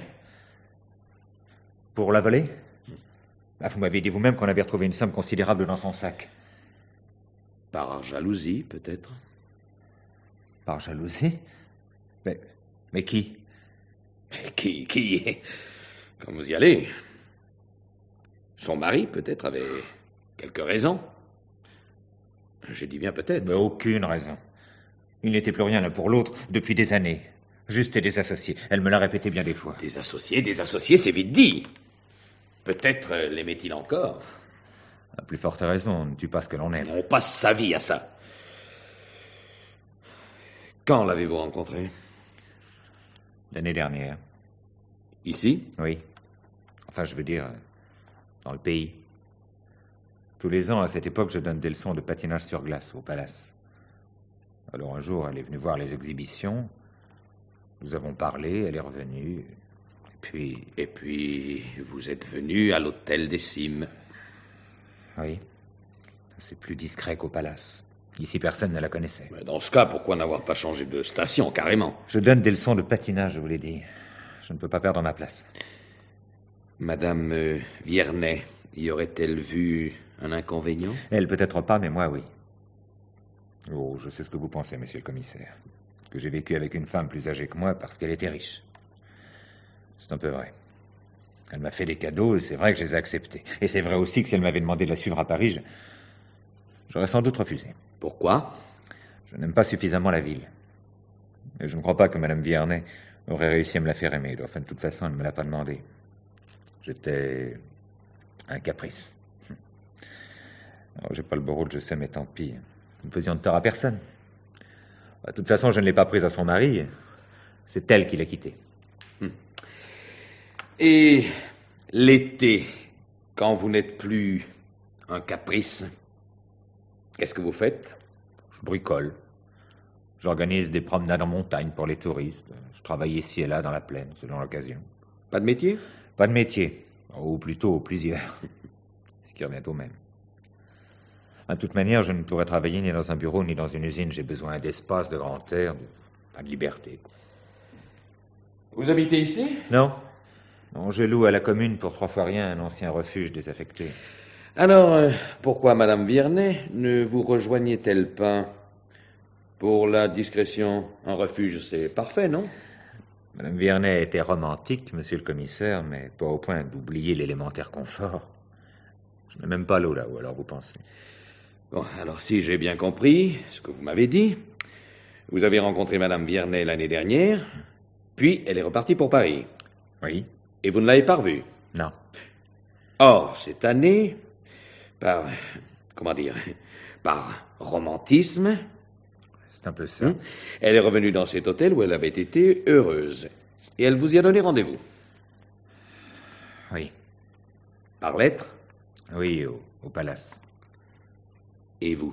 [SPEAKER 10] Pour la voler? Vous m'avez dit vous-même qu'on avait retrouvé une somme considérable dans son sac.
[SPEAKER 3] Par jalousie, peut-être.
[SPEAKER 10] Par jalousie? Mais qui?
[SPEAKER 3] Qui? Quand vous y allez. Son mari, peut-être, avait quelques raisons. Je dis bien peut-être.
[SPEAKER 10] Mais aucune raison. Il n'était plus rien l'un pour l'autre depuis des années. Juste des associés. Elle me l'a répété bien des fois.
[SPEAKER 3] Des associés, c'est vite dit. Peut-être l'aimait-il encore.
[SPEAKER 10] À plus forte raison, on ne tue pas ce que l'on aime.
[SPEAKER 3] On passe sa vie à ça. Quand l'avez-vous rencontré?
[SPEAKER 10] L'année dernière.
[SPEAKER 3] Ici?
[SPEAKER 10] Oui. Enfin, je veux dire, dans le pays. Tous les ans, à cette époque, je donne des leçons de patinage sur glace au Palace. Alors un jour, elle est venue voir les exhibitions. Nous avons parlé, elle est revenue.
[SPEAKER 3] Et puis, vous êtes venu à l'hôtel des Cimes.
[SPEAKER 10] Oui. C'est plus discret qu'au Palace. Ici, personne ne la connaissait.
[SPEAKER 3] Mais dans ce cas, pourquoi n'avoir pas changé de station, carrément?
[SPEAKER 10] Je donne des leçons de patinage, je vous l'ai dit. Je ne peux pas perdre ma place.
[SPEAKER 3] Madame Viernet, y aurait-elle vu un inconvénient?
[SPEAKER 10] Elle, peut-être pas, mais moi, oui. Oh, je sais ce que vous pensez, monsieur le commissaire. Que j'ai vécu avec une femme plus âgée que moi parce qu'elle était riche. C'est un peu vrai. Elle m'a fait des cadeaux et c'est vrai que je les ai acceptés. Et c'est vrai aussi que si elle m'avait demandé de la suivre à Paris, j'aurais sans doute refusé.
[SPEAKER 3] Pourquoi?
[SPEAKER 10] Je n'aime pas suffisamment la ville. Et je ne crois pas que Madame Viernet aurait réussi à me la faire aimer. Enfin, de toute façon, elle ne me l'a pas demandé. J'étais un caprice. J'ai pas le beau rôle, je sais, mais tant pis. Nous faisions de tort à personne. De toute façon, je ne l'ai pas prise à son mari. C'est elle qui l'a quitté.
[SPEAKER 3] Et l'été, quand vous n'êtes plus un caprice, qu'est-ce que vous faites?
[SPEAKER 10] Je bricole. J'organise des promenades en montagne pour les touristes. Je travaille ici et là dans la plaine, selon l'occasion.
[SPEAKER 3] Pas de métier?
[SPEAKER 10] Pas de métier. Ou plutôt plusieurs. Ce qui revient au même. De toute manière, je ne pourrais travailler ni dans un bureau ni dans une usine. J'ai besoin d'espace, de grand air, de liberté.
[SPEAKER 3] Vous habitez ici?
[SPEAKER 10] Non. Non, je loue à la commune pour 3 fois rien un ancien refuge désaffecté.
[SPEAKER 3] Alors, pourquoi Madame Viernet ne vous rejoignait-elle pas? Pour la discrétion, un refuge, c'est parfait, non?
[SPEAKER 10] Madame Viernet était romantique, monsieur le commissaire, mais pas au point d'oublier l'élémentaire confort. Je n'ai même pas l'eau là-haut, alors vous pensez?
[SPEAKER 3] Bon, alors si j'ai bien compris ce que vous m'avez dit, vous avez rencontré Madame Viernet l'année dernière, puis elle est repartie pour Paris.
[SPEAKER 10] Oui.
[SPEAKER 3] Et vous ne l'avez pas revue?
[SPEAKER 10] Non.
[SPEAKER 3] Or, cette année, par romantisme,
[SPEAKER 10] c'est un peu ça.
[SPEAKER 3] Elle est revenue dans cet hôtel où elle avait été heureuse. Et elle vous y a donné rendez-vous?
[SPEAKER 10] Oui.
[SPEAKER 3] Par lettre?
[SPEAKER 10] Oui, au palace.
[SPEAKER 3] Et vous?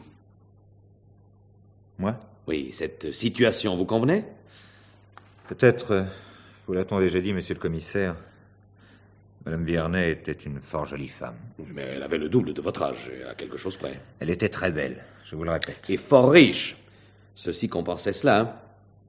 [SPEAKER 10] Moi?
[SPEAKER 3] Oui, cette situation vous convenait?
[SPEAKER 10] Peut-être, vous l'a-t-on déjà dit, monsieur le commissaire, Madame Viernet était une fort jolie femme.
[SPEAKER 3] Mais elle avait le double de votre âge, à quelque chose près.
[SPEAKER 10] Elle était très belle, je vous le répète.
[SPEAKER 3] Et fort riche. Ceci compensait cela, hein?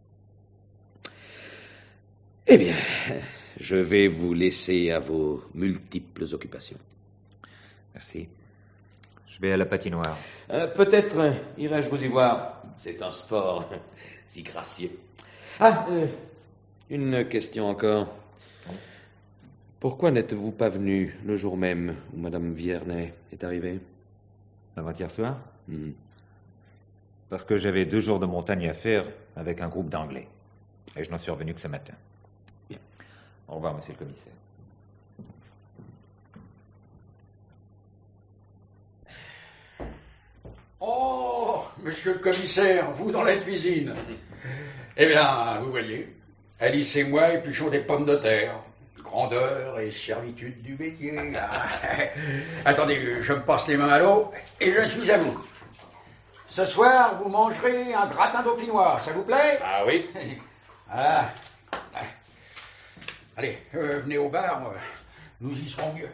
[SPEAKER 3] Eh bien, je vais vous laisser à vos multiples occupations.
[SPEAKER 10] Merci. Je vais à la patinoire.
[SPEAKER 3] Peut-être irai-je vous y voir. C'est un sport si gracieux. Ah, une question encore. Pourquoi n'êtes-vous pas venu le jour même où Madame Viernet est arrivée?
[SPEAKER 10] Avant-hier soir? Parce que j'avais 2 jours de montagne à faire avec un groupe d'Anglais. Et je n'en suis revenu que ce matin.
[SPEAKER 3] Bien.
[SPEAKER 10] Au revoir, monsieur le commissaire.
[SPEAKER 5] Oh, monsieur le commissaire, vous dans la cuisine. Eh bien, vous voyez, Alice et moi épluchons des pommes de terre. Grandeur et servitude du métier. Attendez, je me passe les mains à l'eau et je suis à vous. Ce soir, vous mangerez un gratin dauphinois, ça vous plaît?
[SPEAKER 3] Ah oui.
[SPEAKER 5] Ah. Allez, venez au bar, nous y serons mieux.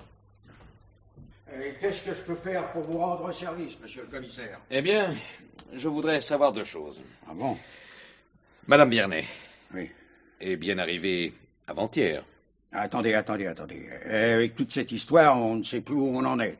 [SPEAKER 5] Qu'est-ce que je peux faire pour vous rendre service, monsieur le commissaire?
[SPEAKER 3] Eh bien, je voudrais savoir 2 choses.
[SPEAKER 5] Ah bon?
[SPEAKER 3] Madame Viernet.
[SPEAKER 5] Oui.
[SPEAKER 3] Est bien arrivée avant-hier.
[SPEAKER 5] Attendez. Avec toute cette histoire, on ne sait plus où on en est.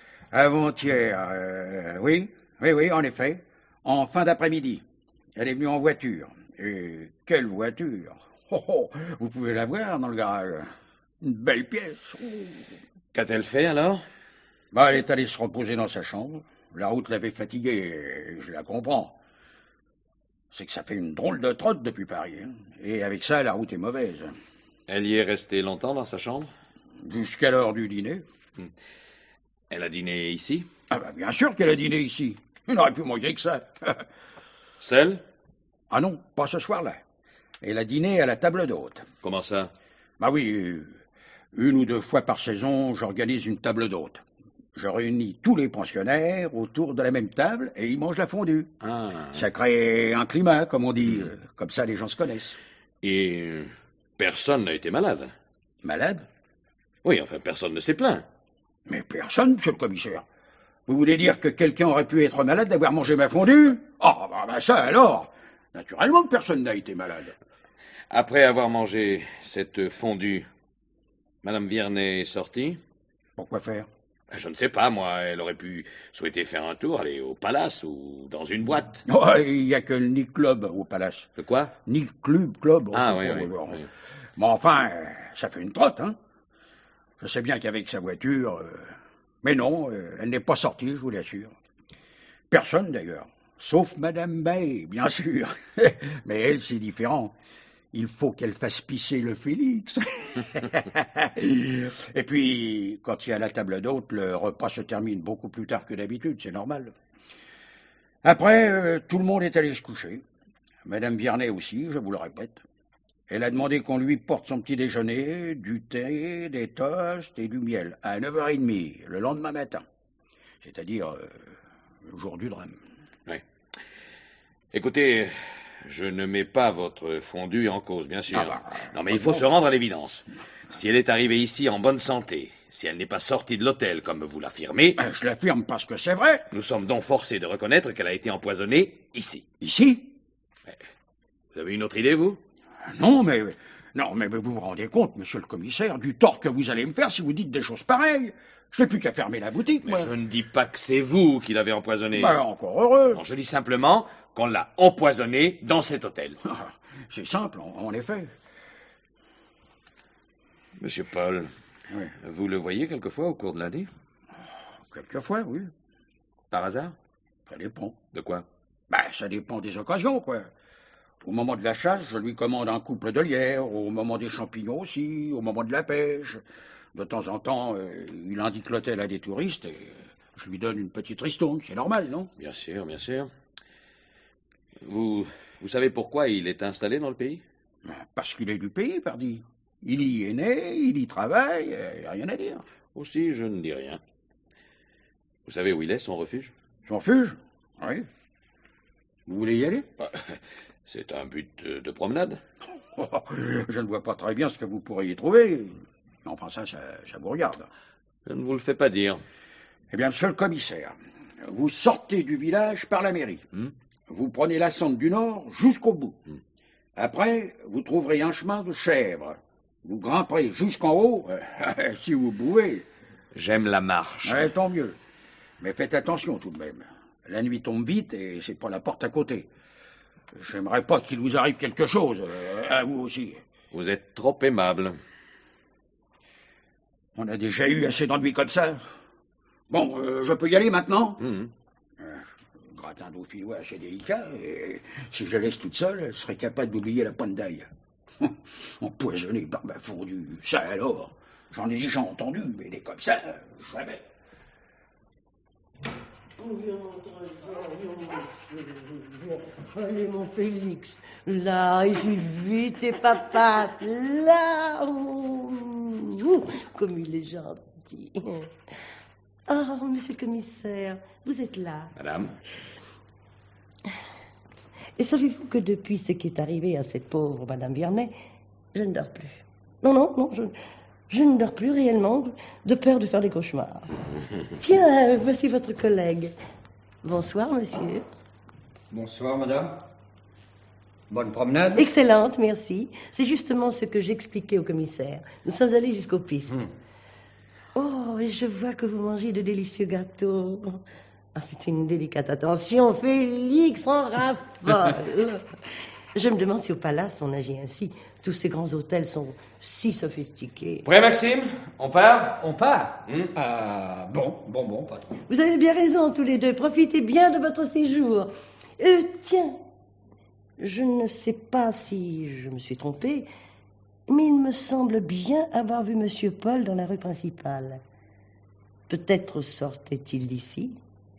[SPEAKER 5] Avant-hier, oui, en effet. En fin d'après-midi. Elle est venue en voiture. Et quelle voiture! Vous pouvez la voir dans le garage. Une belle pièce.
[SPEAKER 3] Qu'a-t-elle fait alors?
[SPEAKER 5] Elle est allée se reposer dans sa chambre. La route l'avait fatiguée, et je la comprends. C'est que ça fait une drôle de trotte depuis Paris. Hein. Et avec ça, la route est mauvaise.
[SPEAKER 3] Elle y est restée longtemps dans sa chambre?
[SPEAKER 5] Jusqu'à l'heure du dîner.
[SPEAKER 3] Elle a dîné ici?
[SPEAKER 5] Bien sûr qu'elle a dîné ici. Elle n'aurait pu manger que ça.
[SPEAKER 3] Seule?
[SPEAKER 5] Ah non, pas ce soir-là. Elle a dîné à la table d'hôte.
[SPEAKER 3] Comment ça?
[SPEAKER 5] Oui, 1 ou 2 fois par saison, j'organise une table d'hôte. Je réunis tous les pensionnaires autour de la même table et ils mangent la fondue.
[SPEAKER 3] Ah.
[SPEAKER 5] Ça crée un climat, comme on dit. Comme ça, les gens se connaissent.
[SPEAKER 3] Et personne n'a été malade?
[SPEAKER 5] Malade?
[SPEAKER 3] Oui, enfin, personne ne s'est plaint.
[SPEAKER 5] Mais personne, monsieur le commissaire. Vous voulez dire que quelqu'un aurait pu être malade d'avoir mangé ma fondue? Ça alors! Naturellement que personne n'a été malade.
[SPEAKER 3] Après avoir mangé cette fondue, Madame Viernet est sortie?
[SPEAKER 5] Pourquoi faire?
[SPEAKER 3] Je ne sais pas, moi. Elle aurait pu souhaiter faire un tour, aller au Palace ou dans une boîte.
[SPEAKER 5] Il n'y a que le Nick Club au Palace.
[SPEAKER 3] De quoi?
[SPEAKER 5] Nick Club.
[SPEAKER 3] Ah oui.
[SPEAKER 5] Mais enfin, ça fait une trotte, hein. Je sais bien qu'avec sa voiture... Mais non, elle n'est pas sortie, je vous l'assure. Personne, d'ailleurs. Sauf Madame Bay, bien sûr. Mais elle, c'est différent. Il faut qu'elle fasse pisser le Félix. Et puis, quand il y a la table d'hôte, le repas se termine beaucoup plus tard que d'habitude, c'est normal. Après, tout le monde est allé se coucher. Madame Viernet aussi, je vous le répète. Elle a demandé qu'on lui porte son petit déjeuner, du thé, des toasts et du miel, à 9h30, le lendemain matin. C'est-à-dire le jour du drame.
[SPEAKER 3] Oui. Écoutez, je ne mets pas votre fondue en cause, bien sûr. Non, mais il faut se rendre à l'évidence. Si elle est arrivée ici en bonne santé, si elle n'est pas sortie de l'hôtel comme vous l'affirmez...
[SPEAKER 5] Je l'affirme parce que c'est vrai.
[SPEAKER 3] Nous sommes donc forcés de reconnaître qu'elle a été empoisonnée ici.
[SPEAKER 5] Ici?
[SPEAKER 3] Vous avez une autre idée, vous?
[SPEAKER 5] Non, mais vous vous rendez compte, monsieur le commissaire, du tort que vous allez me faire si vous dites des choses pareilles. Je n'ai plus qu'à fermer la boutique,
[SPEAKER 3] Mais
[SPEAKER 5] moi.
[SPEAKER 3] je ne dis pas que c'est vous qui l'avez empoisonnée.
[SPEAKER 5] Encore heureux.
[SPEAKER 3] Non, je dis simplement qu'on l'a empoisonnée dans cet hôtel.
[SPEAKER 5] C'est simple, en effet.
[SPEAKER 3] Monsieur Paul,
[SPEAKER 5] oui.
[SPEAKER 3] Vous le voyez quelquefois au cours de l'année?
[SPEAKER 5] Quelquefois, oui.
[SPEAKER 3] Par hasard?
[SPEAKER 5] Ça dépend.
[SPEAKER 3] De quoi?
[SPEAKER 5] Ça dépend des occasions, quoi. Au moment de la chasse, je lui commande un couple de lierre, au moment des champignons aussi, au moment de la pêche. De temps en temps, il indique l'hôtel à des touristes et je lui donne une petite ristourne. C'est normal, non?
[SPEAKER 3] Bien sûr, bien sûr. Vous savez pourquoi il est installé dans le pays?
[SPEAKER 5] Parce qu'il est du pays, pardi. Il y est né, il y travaille, rien à dire.
[SPEAKER 3] Aussi, je ne dis rien. Vous savez où il est, son refuge?
[SPEAKER 5] Son refuge? Oui. Vous voulez y aller?
[SPEAKER 3] C'est un but de promenade.
[SPEAKER 5] Je ne vois pas très bien ce que vous pourriez y trouver. Enfin, ça vous regarde.
[SPEAKER 3] Je ne vous le fais pas dire.
[SPEAKER 5] Eh bien, monsieur le commissaire, vous sortez du village par la mairie. Vous prenez la Sente du Nord jusqu'au bout. Après, vous trouverez un chemin de chèvre. Vous grimperez jusqu'en haut, si vous pouvez.
[SPEAKER 3] J'aime la marche.
[SPEAKER 5] Ouais, tant mieux. Mais faites attention tout de même. La nuit tombe vite et c'est pas la porte à côté. J'aimerais pas qu'il vous arrive quelque chose, à vous aussi.
[SPEAKER 3] Vous êtes trop aimable.
[SPEAKER 5] On a déjà eu assez d'ennuis comme ça. Bon, je peux y aller maintenant? Gratin dauphinois assez délicat, et si je la laisse toute seule, elle serait capable d'oublier la pointe d'ail. Empoisonnée par ma fondue, ça alors, j'en ai déjà entendu, mais des comme ça, jamais.
[SPEAKER 9] Allez, mon Félix, là, vite, et papa, là, comme il est gentil. Oh, monsieur le commissaire, vous êtes là.
[SPEAKER 3] Madame?
[SPEAKER 9] Et savez-vous que depuis ce qui est arrivé à cette pauvre Madame Viernet, je ne dors plus. Non, je ne dors plus réellement, de peur de faire des cauchemars. Tiens, voici votre collègue. Bonsoir, monsieur.
[SPEAKER 2] Bonsoir, madame. Bonne promenade.
[SPEAKER 9] Excellente, merci. C'est justement ce que j'expliquais au commissaire. Nous sommes allés jusqu'aux pistes. Oh, et je vois que vous mangez de délicieux gâteaux. Ah, c'est une délicate attention, Félix, en raffole. Je me demande si au palace on agit ainsi. Tous ces grands hôtels sont si sophistiqués.
[SPEAKER 3] Prêt, Maxime? On part?
[SPEAKER 2] On part? Bon, patron.
[SPEAKER 9] Vous avez bien raison, tous les deux. Profitez bien de votre séjour. Tiens, je ne sais pas si je me suis trompée, mais il me semble bien avoir vu Monsieur Paul dans la rue principale. Peut-être sortait-il d'ici?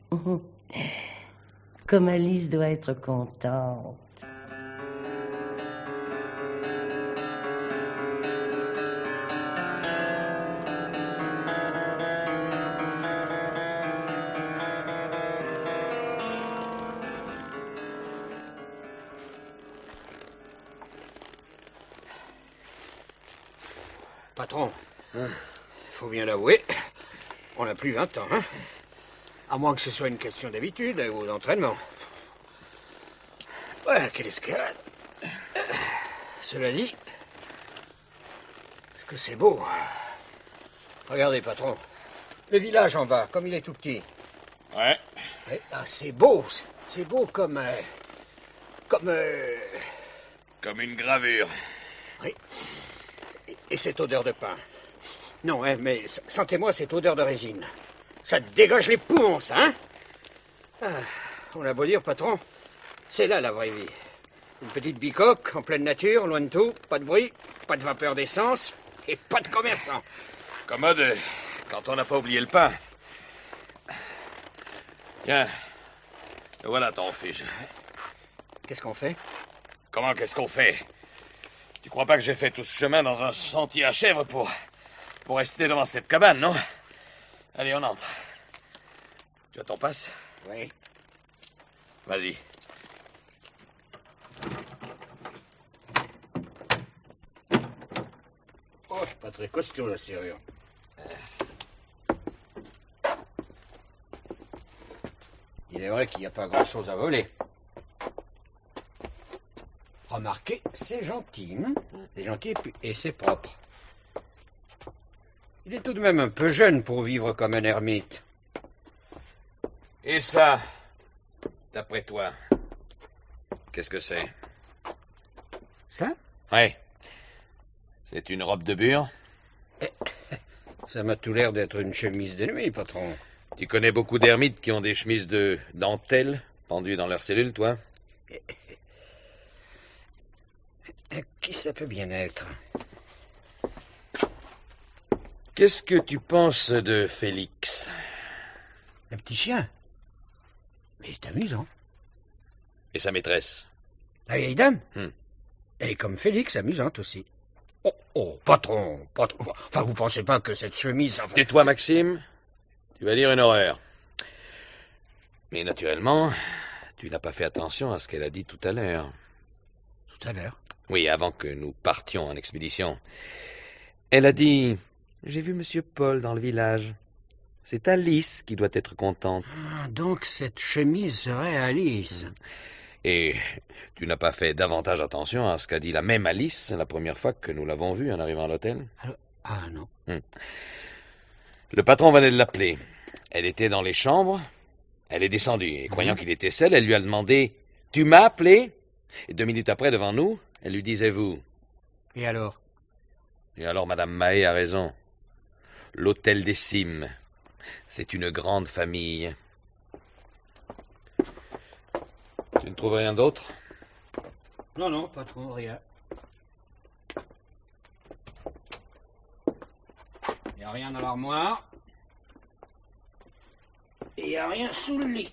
[SPEAKER 9] Comme Alice doit être contente.
[SPEAKER 2] Patron, faut bien l'avouer, on n'a plus 20 ans, hein? À moins que ce soit une question d'habitude ou d'entraînement. Ouais, quelle escalade. Cela dit, est-ce que c'est beau? Regardez, patron, le village en bas, comme il est tout petit.
[SPEAKER 3] Ouais.
[SPEAKER 2] C'est beau, c'est beau comme... Comme
[SPEAKER 3] une gravure.
[SPEAKER 2] Oui. Et cette odeur de pain. Non, mais sentez-moi cette odeur de résine. Ça dégage les poumons, ça, hein? On a beau dire, patron, c'est là la vraie vie. Une petite bicoque, en pleine nature, loin de tout, pas de bruit, pas de vapeur d'essence et pas de commerçants.
[SPEAKER 3] Commode quand on n'a pas oublié le pain. Tiens, voilà ton refuge.
[SPEAKER 2] Qu'est-ce qu'on fait?
[SPEAKER 3] Comment qu'est-ce qu'on fait? Tu crois pas que j'ai fait tout ce chemin dans un sentier à chèvres pour rester devant cette cabane, non? Allez, on entre. Tu as ton passe?
[SPEAKER 2] Oui.
[SPEAKER 3] Vas-y.
[SPEAKER 2] Oh, c'est pas très costaud, la serrure. Il est vrai qu'il n'y a pas grand-chose à voler. Remarquez, c'est gentil, hein? C'est gentil et c'est propre. Il est tout de même un peu jeune pour vivre comme un ermite.
[SPEAKER 3] Et ça, d'après toi, qu'est-ce que c'est?
[SPEAKER 2] Ça?
[SPEAKER 3] Ouais. C'est une robe de bure?
[SPEAKER 2] Ça m'a tout l'air d'être une chemise de nuit, patron.
[SPEAKER 3] Tu connais beaucoup d'ermites qui ont des chemises de dentelle pendues dans leur cellule, toi?
[SPEAKER 2] Qui ça peut bien être?
[SPEAKER 3] Qu'est-ce que tu penses de Félix?
[SPEAKER 2] Un petit chien. Mais il est amusant.
[SPEAKER 3] Et sa maîtresse?
[SPEAKER 2] La vieille dame? Elle est comme Félix, amusante aussi. Oh, patron. Enfin, vous pensez pas que cette chemise... Enfin...
[SPEAKER 3] Tais-toi, Maxime. Tu vas dire une horreur. Mais naturellement, tu n'as pas fait attention à ce qu'elle a dit tout à l'heure.
[SPEAKER 2] Tout à l'heure?
[SPEAKER 3] Oui, avant que nous partions en expédition. Elle a dit... J'ai vu Monsieur Paul dans le village. C'est Alice qui doit être contente.
[SPEAKER 2] Ah, donc cette chemise serait Alice.
[SPEAKER 3] Et tu n'as pas fait davantage attention à ce qu'a dit la même Alice la première fois que nous l'avons vue en arrivant à l'hôtel?
[SPEAKER 2] Ah non.
[SPEAKER 3] Le patron venait de l'appeler. Elle était dans les chambres. Elle est descendue. Et croyant qu'il était seul, elle lui a demandé « Tu m'as appelé ?» Et 2 minutes après, devant nous, elle lui disait « Vous ».
[SPEAKER 2] Et alors?
[SPEAKER 3] Et alors, Madame Mahé a raison. L'hôtel des Cimes, c'est une grande famille. Tu ne trouves rien d'autre?
[SPEAKER 2] Non, patron, rien. Il n'y a rien dans l'armoire. Et il n'y a rien sous le lit.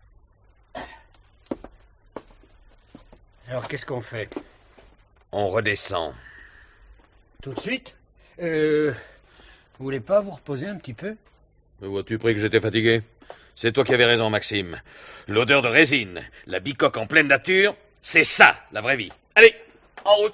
[SPEAKER 2] Alors, qu'est-ce qu'on fait?
[SPEAKER 3] On redescend.
[SPEAKER 2] Tout de suite? Vous voulez pas vous reposer un petit peu?
[SPEAKER 3] Me vois-tu pris que j'étais fatigué? C'est toi qui avais raison, Maxime. L'odeur de résine, la bicoque en pleine nature, c'est ça, la vraie vie. Allez, en route!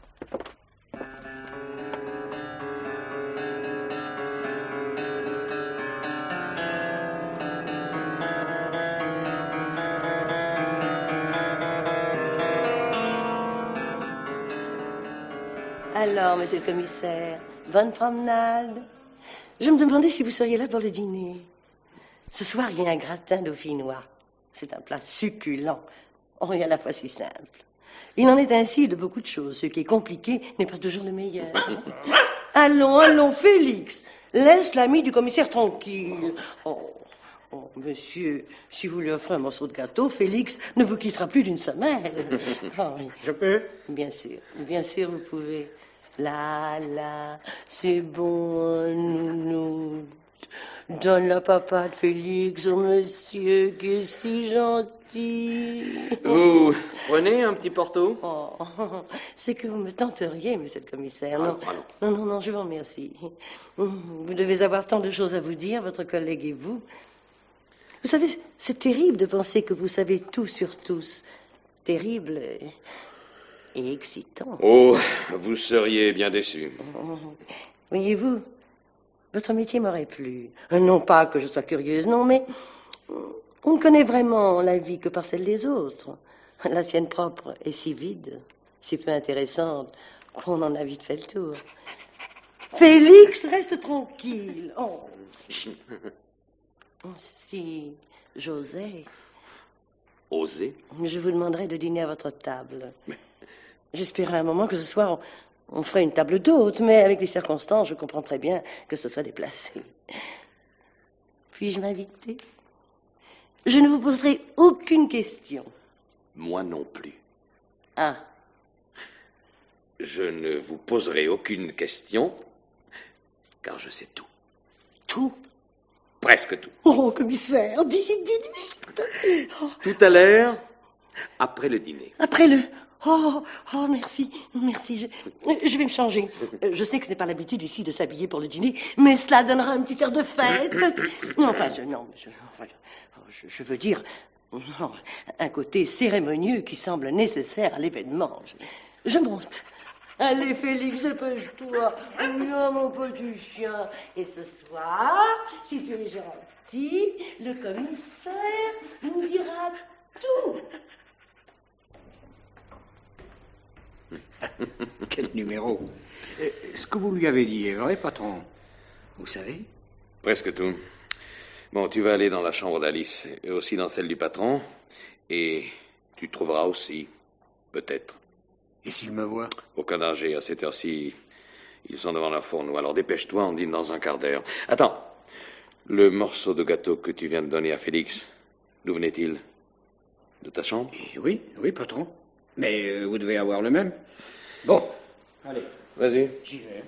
[SPEAKER 9] Alors, monsieur le commissaire, bonne promenade. Je me demandais si vous seriez là pour le dîner. Ce soir, il y a un gratin dauphinois. C'est un plat succulent, et à la fois si simple. Il en est ainsi de beaucoup de choses. Ce qui est compliqué n'est pas toujours le meilleur. Allons, Félix. Laisse l'ami du commissaire tranquille. Oh, monsieur, si vous lui offrez un morceau de gâteau, Félix ne vous quittera plus d'une semaine. Oh, oui.
[SPEAKER 2] Je peux?
[SPEAKER 9] Bien sûr, vous pouvez. Là, c'est bon, nounou. Donne la papa de Félix au monsieur qui est si gentil.
[SPEAKER 3] Vous prenez un petit porto?
[SPEAKER 9] Oh, c'est que vous me tenteriez, monsieur le commissaire. Non, je vous remercie. Vous devez avoir tant de choses à vous dire, votre collègue et vous. Vous savez, c'est terrible de penser que vous savez tout sur tous. Terrible et excitant.
[SPEAKER 3] Oh, vous seriez bien déçu.
[SPEAKER 9] Voyez-vous, votre métier m'aurait plu. Non pas que je sois curieuse, non, mais on ne connaît vraiment la vie que par celle des autres. La sienne propre est si vide, si peu intéressante, qu'on en a vite fait le tour. Félix, reste tranquille. Oh. Si j'osais...
[SPEAKER 3] Oser?
[SPEAKER 9] Je vous demanderais de dîner à votre table. J'espérais un moment que ce soir, on ferait une table d'hôte, mais avec les circonstances, je comprends très bien que ce soit déplacé. Puis-je m'inviter? Je ne vous poserai aucune question.
[SPEAKER 3] Moi non plus.
[SPEAKER 9] Ah.
[SPEAKER 3] Je ne vous poserai aucune question, car je sais tout.
[SPEAKER 9] Tout?
[SPEAKER 3] Presque tout.
[SPEAKER 9] Oh, commissaire, dites. Oh.
[SPEAKER 3] Tout à l'heure, après le dîner.
[SPEAKER 9] Après le... Oh, merci. Je vais me changer. Je sais que ce n'est pas l'habitude ici de s'habiller pour le dîner, mais cela donnera un petit air de fête. Non, je veux dire, un côté cérémonieux qui semble nécessaire à l'événement. Je monte. Allez, Félix, dépêche-toi. Viens, mon petit chien. Et ce soir, si tu es gentil, le commissaire nous dira tout.
[SPEAKER 2] Quel numéro? Ce que vous lui avez dit est vrai, patron? Vous savez?
[SPEAKER 3] Presque tout. Bon, tu vas aller dans la chambre d'Alice, et aussi dans celle du patron, et tu trouveras aussi, peut-être.
[SPEAKER 2] Et s'il me voit?
[SPEAKER 3] Aucun danger, à cette heure-ci, ils sont devant leur fourneau, alors dépêche-toi, on dîne dans un quart d'heure. Attends, le morceau de gâteau que tu viens de donner à Félix, d'où venait-il? De ta chambre?
[SPEAKER 2] Oui, patron. Mais vous devez avoir le même. Bon, allez.
[SPEAKER 3] Vas-y.
[SPEAKER 2] J'y vais.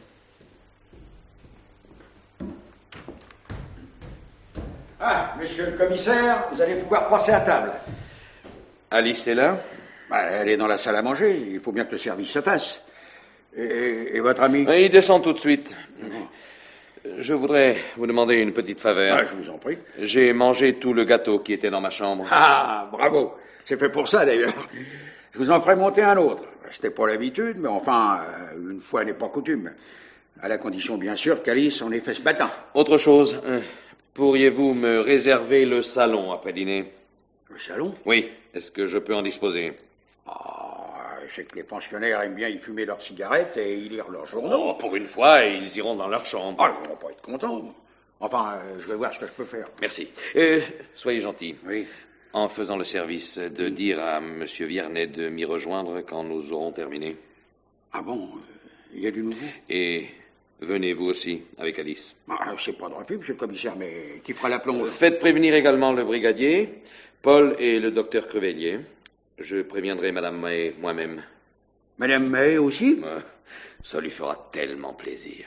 [SPEAKER 5] Ah, monsieur le commissaire, vous allez pouvoir passer à table.
[SPEAKER 3] Alice est là?
[SPEAKER 5] Elle est dans la salle à manger. Il faut bien que le service se fasse. Et votre ami?
[SPEAKER 3] Il descend tout de suite. Je voudrais vous demander une petite faveur.
[SPEAKER 5] Ah, je vous en prie.
[SPEAKER 3] J'ai mangé tout le gâteau qui était dans ma chambre.
[SPEAKER 5] Ah, bravo. C'est fait pour ça, d'ailleurs. Je vous en ferai monter un autre. C'était pas l'habitude, mais enfin, une fois n'est pas coutume. À la condition, bien sûr, qu'Alice en ait fait ce matin.
[SPEAKER 3] Autre chose, pourriez-vous me réserver le salon après dîner?
[SPEAKER 5] Le salon?
[SPEAKER 3] Oui. Est-ce que je peux en disposer?
[SPEAKER 5] Je sais que les pensionnaires aiment bien y fumer leurs cigarettes et y lire leurs journaux.
[SPEAKER 3] Oh, pour une fois, ils iront dans leur chambre.
[SPEAKER 5] Ah, ils vont pas être contents. Enfin, je vais voir ce que je peux faire.
[SPEAKER 3] Merci. Soyez gentil.
[SPEAKER 5] Oui.
[SPEAKER 3] En faisant le service, de dire à M. Viernet de m'y rejoindre quand nous aurons terminé.
[SPEAKER 5] Ah bon? Il y a du nouveau?
[SPEAKER 3] Et venez vous aussi, avec Alice.
[SPEAKER 5] C'est pas de répit, monsieur le commissaire, mais qui fera la plonge?
[SPEAKER 3] Faites prévenir également le brigadier, Paul et le docteur Crevellier. Je préviendrai Madame Mahé moi-même.
[SPEAKER 5] Madame Mahé aussi?
[SPEAKER 3] Ça lui fera tellement plaisir.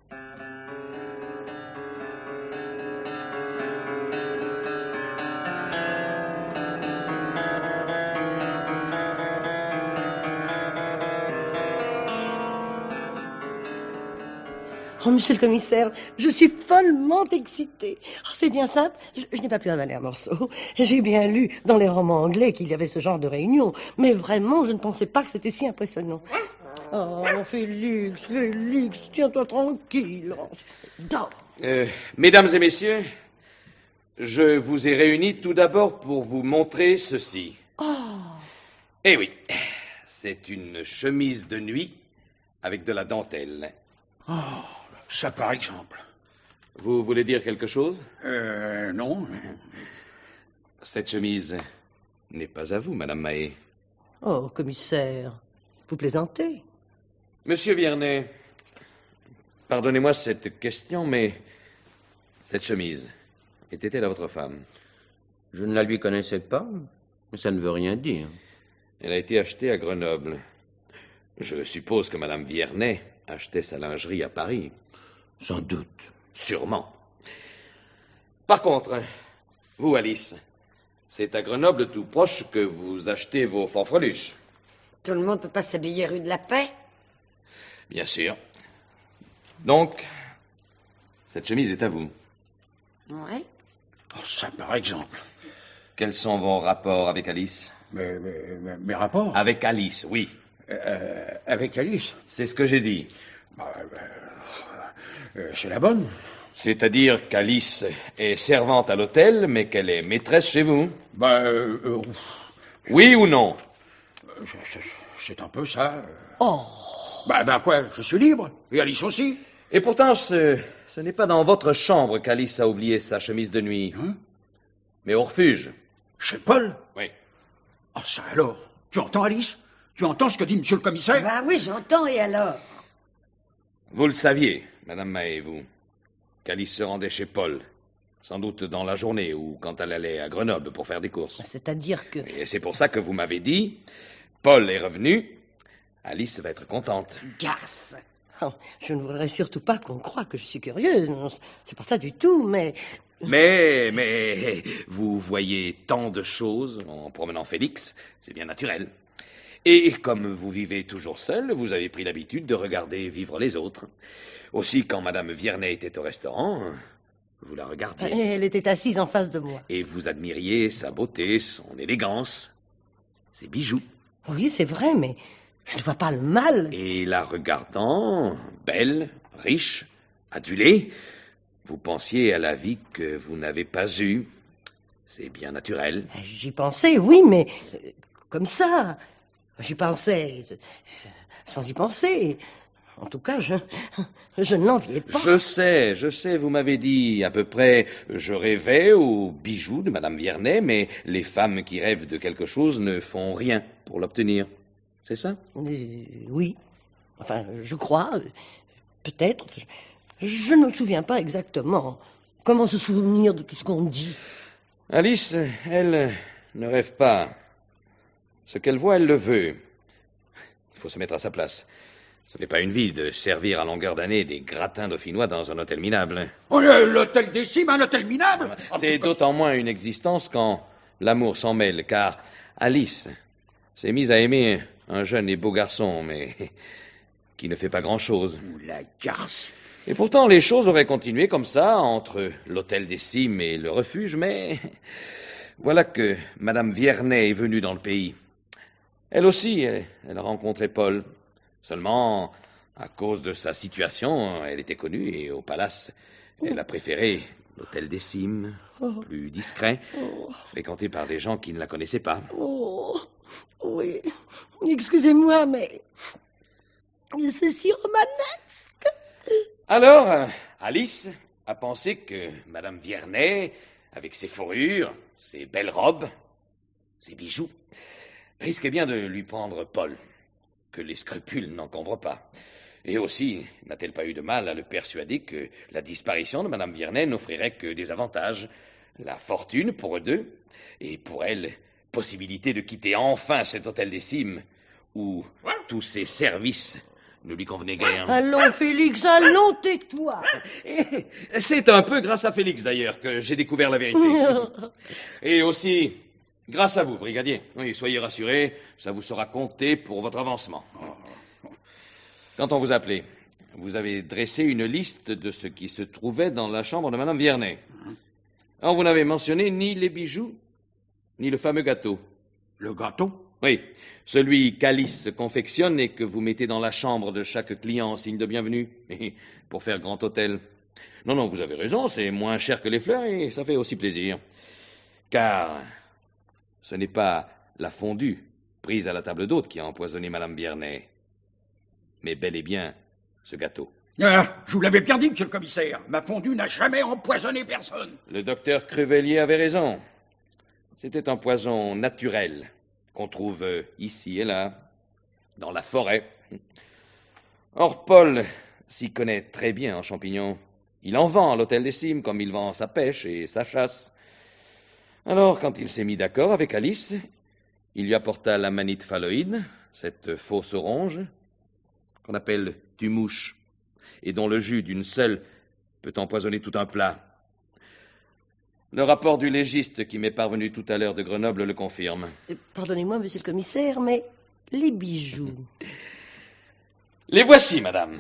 [SPEAKER 9] Oh, monsieur le commissaire, je suis follement excitée. Oh, c'est bien simple, je n'ai pas pu avaler un morceau. J'ai bien lu dans les romans anglais qu'il y avait ce genre de réunion, mais vraiment, je ne pensais pas que c'était si impressionnant. Oh, Félix, tiens-toi tranquille.
[SPEAKER 3] Mesdames et messieurs, je vous ai réunis tout d'abord pour vous montrer ceci. Eh oui, c'est une chemise de nuit avec de la dentelle.
[SPEAKER 5] Ça par exemple.
[SPEAKER 3] Vous voulez dire quelque chose?
[SPEAKER 5] Non.
[SPEAKER 3] Cette chemise n'est pas à vous, Madame Mahé.
[SPEAKER 9] Oh, commissaire, vous plaisantez.
[SPEAKER 3] Monsieur Viernet, pardonnez-moi cette question, mais cette chemise était-elle à votre femme?
[SPEAKER 8] Je ne la lui connaissais pas, mais ça ne veut rien dire.
[SPEAKER 3] Elle a été achetée à Grenoble. Je suppose que Madame Viernet achetait sa lingerie à Paris.
[SPEAKER 8] Sans doute.
[SPEAKER 3] Sûrement. Par contre, vous, Alice, c'est à Grenoble tout proche que vous achetez vos fanfreluches.
[SPEAKER 6] Tout le monde ne peut pas s'habiller rue de la Paix?
[SPEAKER 3] Bien sûr. Donc, cette chemise est à vous.
[SPEAKER 6] Oui.
[SPEAKER 5] Ça par exemple.
[SPEAKER 3] Quels sont vos rapports avec Alice?
[SPEAKER 5] Mes rapports?
[SPEAKER 3] Avec Alice, oui.
[SPEAKER 5] Avec Alice?
[SPEAKER 3] C'est ce que j'ai dit.
[SPEAKER 5] C'est la bonne.
[SPEAKER 3] C'est-à-dire qu'Alice est servante à l'hôtel, mais qu'elle est maîtresse chez vous? Oui ou non?
[SPEAKER 5] C'est un peu ça.
[SPEAKER 9] Oh!
[SPEAKER 5] Quoi? Je suis libre. Et Alice aussi.
[SPEAKER 3] Et pourtant, ce n'est pas dans votre chambre qu'Alice a oublié sa chemise de nuit. Mais au refuge.
[SPEAKER 5] Chez Paul?
[SPEAKER 3] Oui.
[SPEAKER 5] Ah, ça alors? Tu entends, Alice? Tu entends ce que dit monsieur le commissaire?
[SPEAKER 6] Oui, j'entends, et alors?
[SPEAKER 3] Vous le saviez, Madame Mahé, vous, qu'Alice se rendait chez Paul, sans doute dans la journée ou quand elle allait à Grenoble pour faire des courses.
[SPEAKER 9] C'est-à-dire que...
[SPEAKER 3] Et c'est pour ça que vous m'avez dit Paul est revenu. Alice va être contente.
[SPEAKER 9] Garce. Oh, je ne voudrais surtout pas qu'on croie que je suis curieuse. Non, c'est pas ça du tout, mais...
[SPEAKER 3] Mais, vous voyez tant de choses en promenant Félix, c'est bien naturel. Et comme vous vivez toujours seul, vous avez pris l'habitude de regarder vivre les autres. Aussi, quand Madame Viernet était au restaurant, vous la regardiez.
[SPEAKER 9] Elle était assise en face de moi.
[SPEAKER 3] Et vous admiriez sa beauté, son élégance, ses bijoux.
[SPEAKER 9] Oui, c'est vrai, mais je ne vois pas le mal.
[SPEAKER 3] Et la regardant, belle, riche, adulée, vous pensiez à la vie que vous n'avez pas eue. C'est bien naturel.
[SPEAKER 9] J'y pensais, oui, mais comme ça. J'y pensais sans y penser. En tout cas, je ne l'enviais pas.
[SPEAKER 3] Je sais, vous m'avez dit à peu près, je rêvais aux bijoux de Madame Viernet, mais les femmes qui rêvent de quelque chose ne font rien pour l'obtenir. C'est ça?
[SPEAKER 9] Oui. Enfin, je crois. Peut-être. Je ne me souviens pas exactement. Comment se souvenir de tout ce qu'on dit?
[SPEAKER 3] Alice, elle ne rêve pas. Ce qu'elle voit, elle le veut. Il faut se mettre à sa place. Ce n'est pas une vie de servir à longueur d'année des gratins dauphinois dans un hôtel minable.
[SPEAKER 5] Oh, l'hôtel des cimes, un hôtel minable?
[SPEAKER 3] C'est d'autant moins une existence quand l'amour s'en mêle, car Alice s'est mise à aimer un jeune et beau garçon, mais qui ne fait pas grand-chose.
[SPEAKER 5] La garce.
[SPEAKER 3] Et pourtant, les choses auraient continué comme ça, entre l'hôtel des cimes et le refuge, mais voilà que Madame Viernet est venue dans le pays. Elle aussi, elle a rencontré Paul. Seulement, à cause de sa situation, elle était connue et au palace, elle a préféré l'hôtel des cimes, plus discret, fréquenté par des gens qui ne la connaissaient pas.
[SPEAKER 9] Oh, oui. Excusez-moi, mais c'est si romanesque.
[SPEAKER 3] Alors, Alice a pensé que Madame Viernet, avec ses fourrures, ses belles robes, ses bijoux, risquait bien de lui prendre Paul, que les scrupules n'encombrent pas. Et aussi, n'a-t-elle pas eu de mal à le persuader que la disparition de Madame Viernet n'offrirait que des avantages, la fortune pour eux deux, et pour elle, possibilité de quitter enfin cet hôtel des cimes, où tous ses services ne lui convenaient guère.
[SPEAKER 9] Allons, Félix, allons, tais-toi.
[SPEAKER 3] C'est un peu grâce à Félix, d'ailleurs, que j'ai découvert la vérité. Et aussi, grâce à vous, brigadier. Oui, soyez rassurés, ça vous sera compté pour votre avancement. Quand on vous appelait, vous avez dressé une liste de ce qui se trouvait dans la chambre de Madame Viernet. Or, vous n'avez mentionné ni les bijoux, ni le fameux gâteau.
[SPEAKER 5] Le gâteau?
[SPEAKER 3] Oui, celui qu'Alice confectionne et que vous mettez dans la chambre de chaque client en signe de bienvenue, pour faire grand hôtel. Non, vous avez raison, c'est moins cher que les fleurs et ça fait aussi plaisir. Car ce n'est pas la fondue prise à la table d'hôte qui a empoisonné Madame Viernet, mais bel et bien ce gâteau.
[SPEAKER 5] Ah, je vous l'avais bien dit, monsieur le commissaire. Ma fondue n'a jamais empoisonné personne.
[SPEAKER 3] Le docteur Crevellier avait raison. C'était un poison naturel qu'on trouve ici et là, dans la forêt. Or, Paul s'y connaît très bien en champignons. Il en vend à l'hôtel des cimes comme il vend sa pêche et sa chasse. Alors, quand il s'est mis d'accord avec Alice, il lui apporta la manite phalloïde, cette fausse orange, qu'on appelle tumouche, et dont le jus d'une seule peut empoisonner tout un plat. Le rapport du légiste qui m'est parvenu tout à l'heure de Grenoble le confirme.
[SPEAKER 9] Pardonnez-moi, monsieur le commissaire, mais les bijoux...
[SPEAKER 3] Les voici, madame.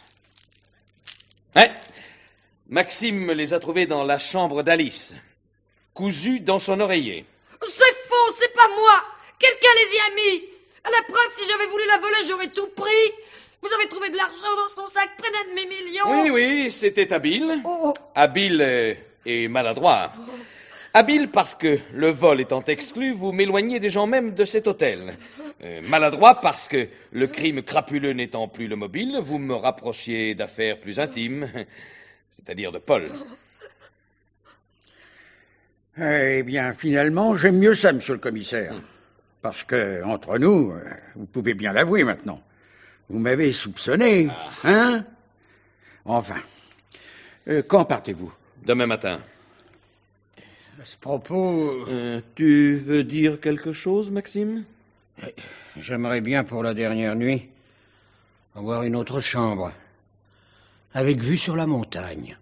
[SPEAKER 3] Maxime me les a trouvés dans la chambre d'Alice, cousus dans son oreiller.
[SPEAKER 6] C'est faux, c'est pas moi. Quelqu'un les y a mis. À la preuve, si j'avais voulu la voler, j'aurais tout pris. Vous avez trouvé de l'argent dans son sac, près d'un de mes millions.
[SPEAKER 3] Oui, c'était habile. Habile et maladroit. Habile parce que, le vol étant exclu, vous m'éloignez des gens même de cet hôtel. Maladroit parce que, le crime crapuleux n'étant plus le mobile, vous me rapprochiez d'affaires plus intimes, c'est-à-dire de Paul.
[SPEAKER 5] Eh bien, finalement, j'aime mieux ça, monsieur le commissaire. Parce que, entre nous, vous pouvez bien l'avouer maintenant. Vous m'avez soupçonné, hein? Enfin, quand partez-vous?
[SPEAKER 3] Demain matin.
[SPEAKER 5] À ce propos...
[SPEAKER 3] Tu veux dire quelque chose, Maxime?
[SPEAKER 5] J'aimerais bien pour la dernière nuit avoir une autre chambre, avec vue sur la montagne.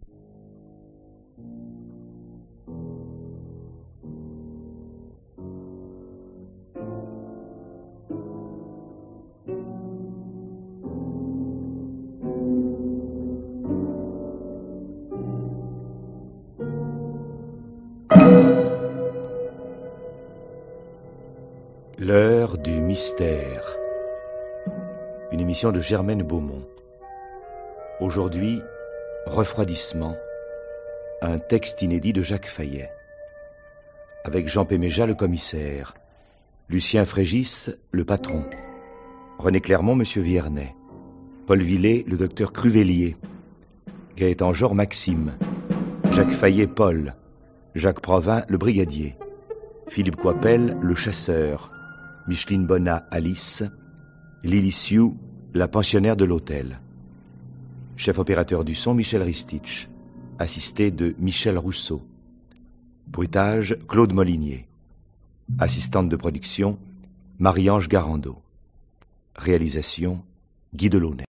[SPEAKER 1] L'heure du mystère. Une émission de Germaine Beaumont. Aujourd'hui, Refroidissement. Un texte inédit de Jacques Fayet. Avec Jean Péméja, le commissaire. Lucien Frégis, le patron. René Clermont, monsieur Viernet. Paul Villet, le docteur Cruvellier. Gaëtan Jor, Maxime. Jacques Fayet, Paul. Jacques Provin, le brigadier. Philippe Coipel, le chasseur. Micheline Bonnat, Alice. Lily Sioux, la pensionnaire de l'hôtel. Chef opérateur du son, Michel Ristich. Assisté de Michel Rousseau. Bruitage, Claude Molinier. Assistante de production, Marie-Ange Garando. Réalisation, Guy Delaunay.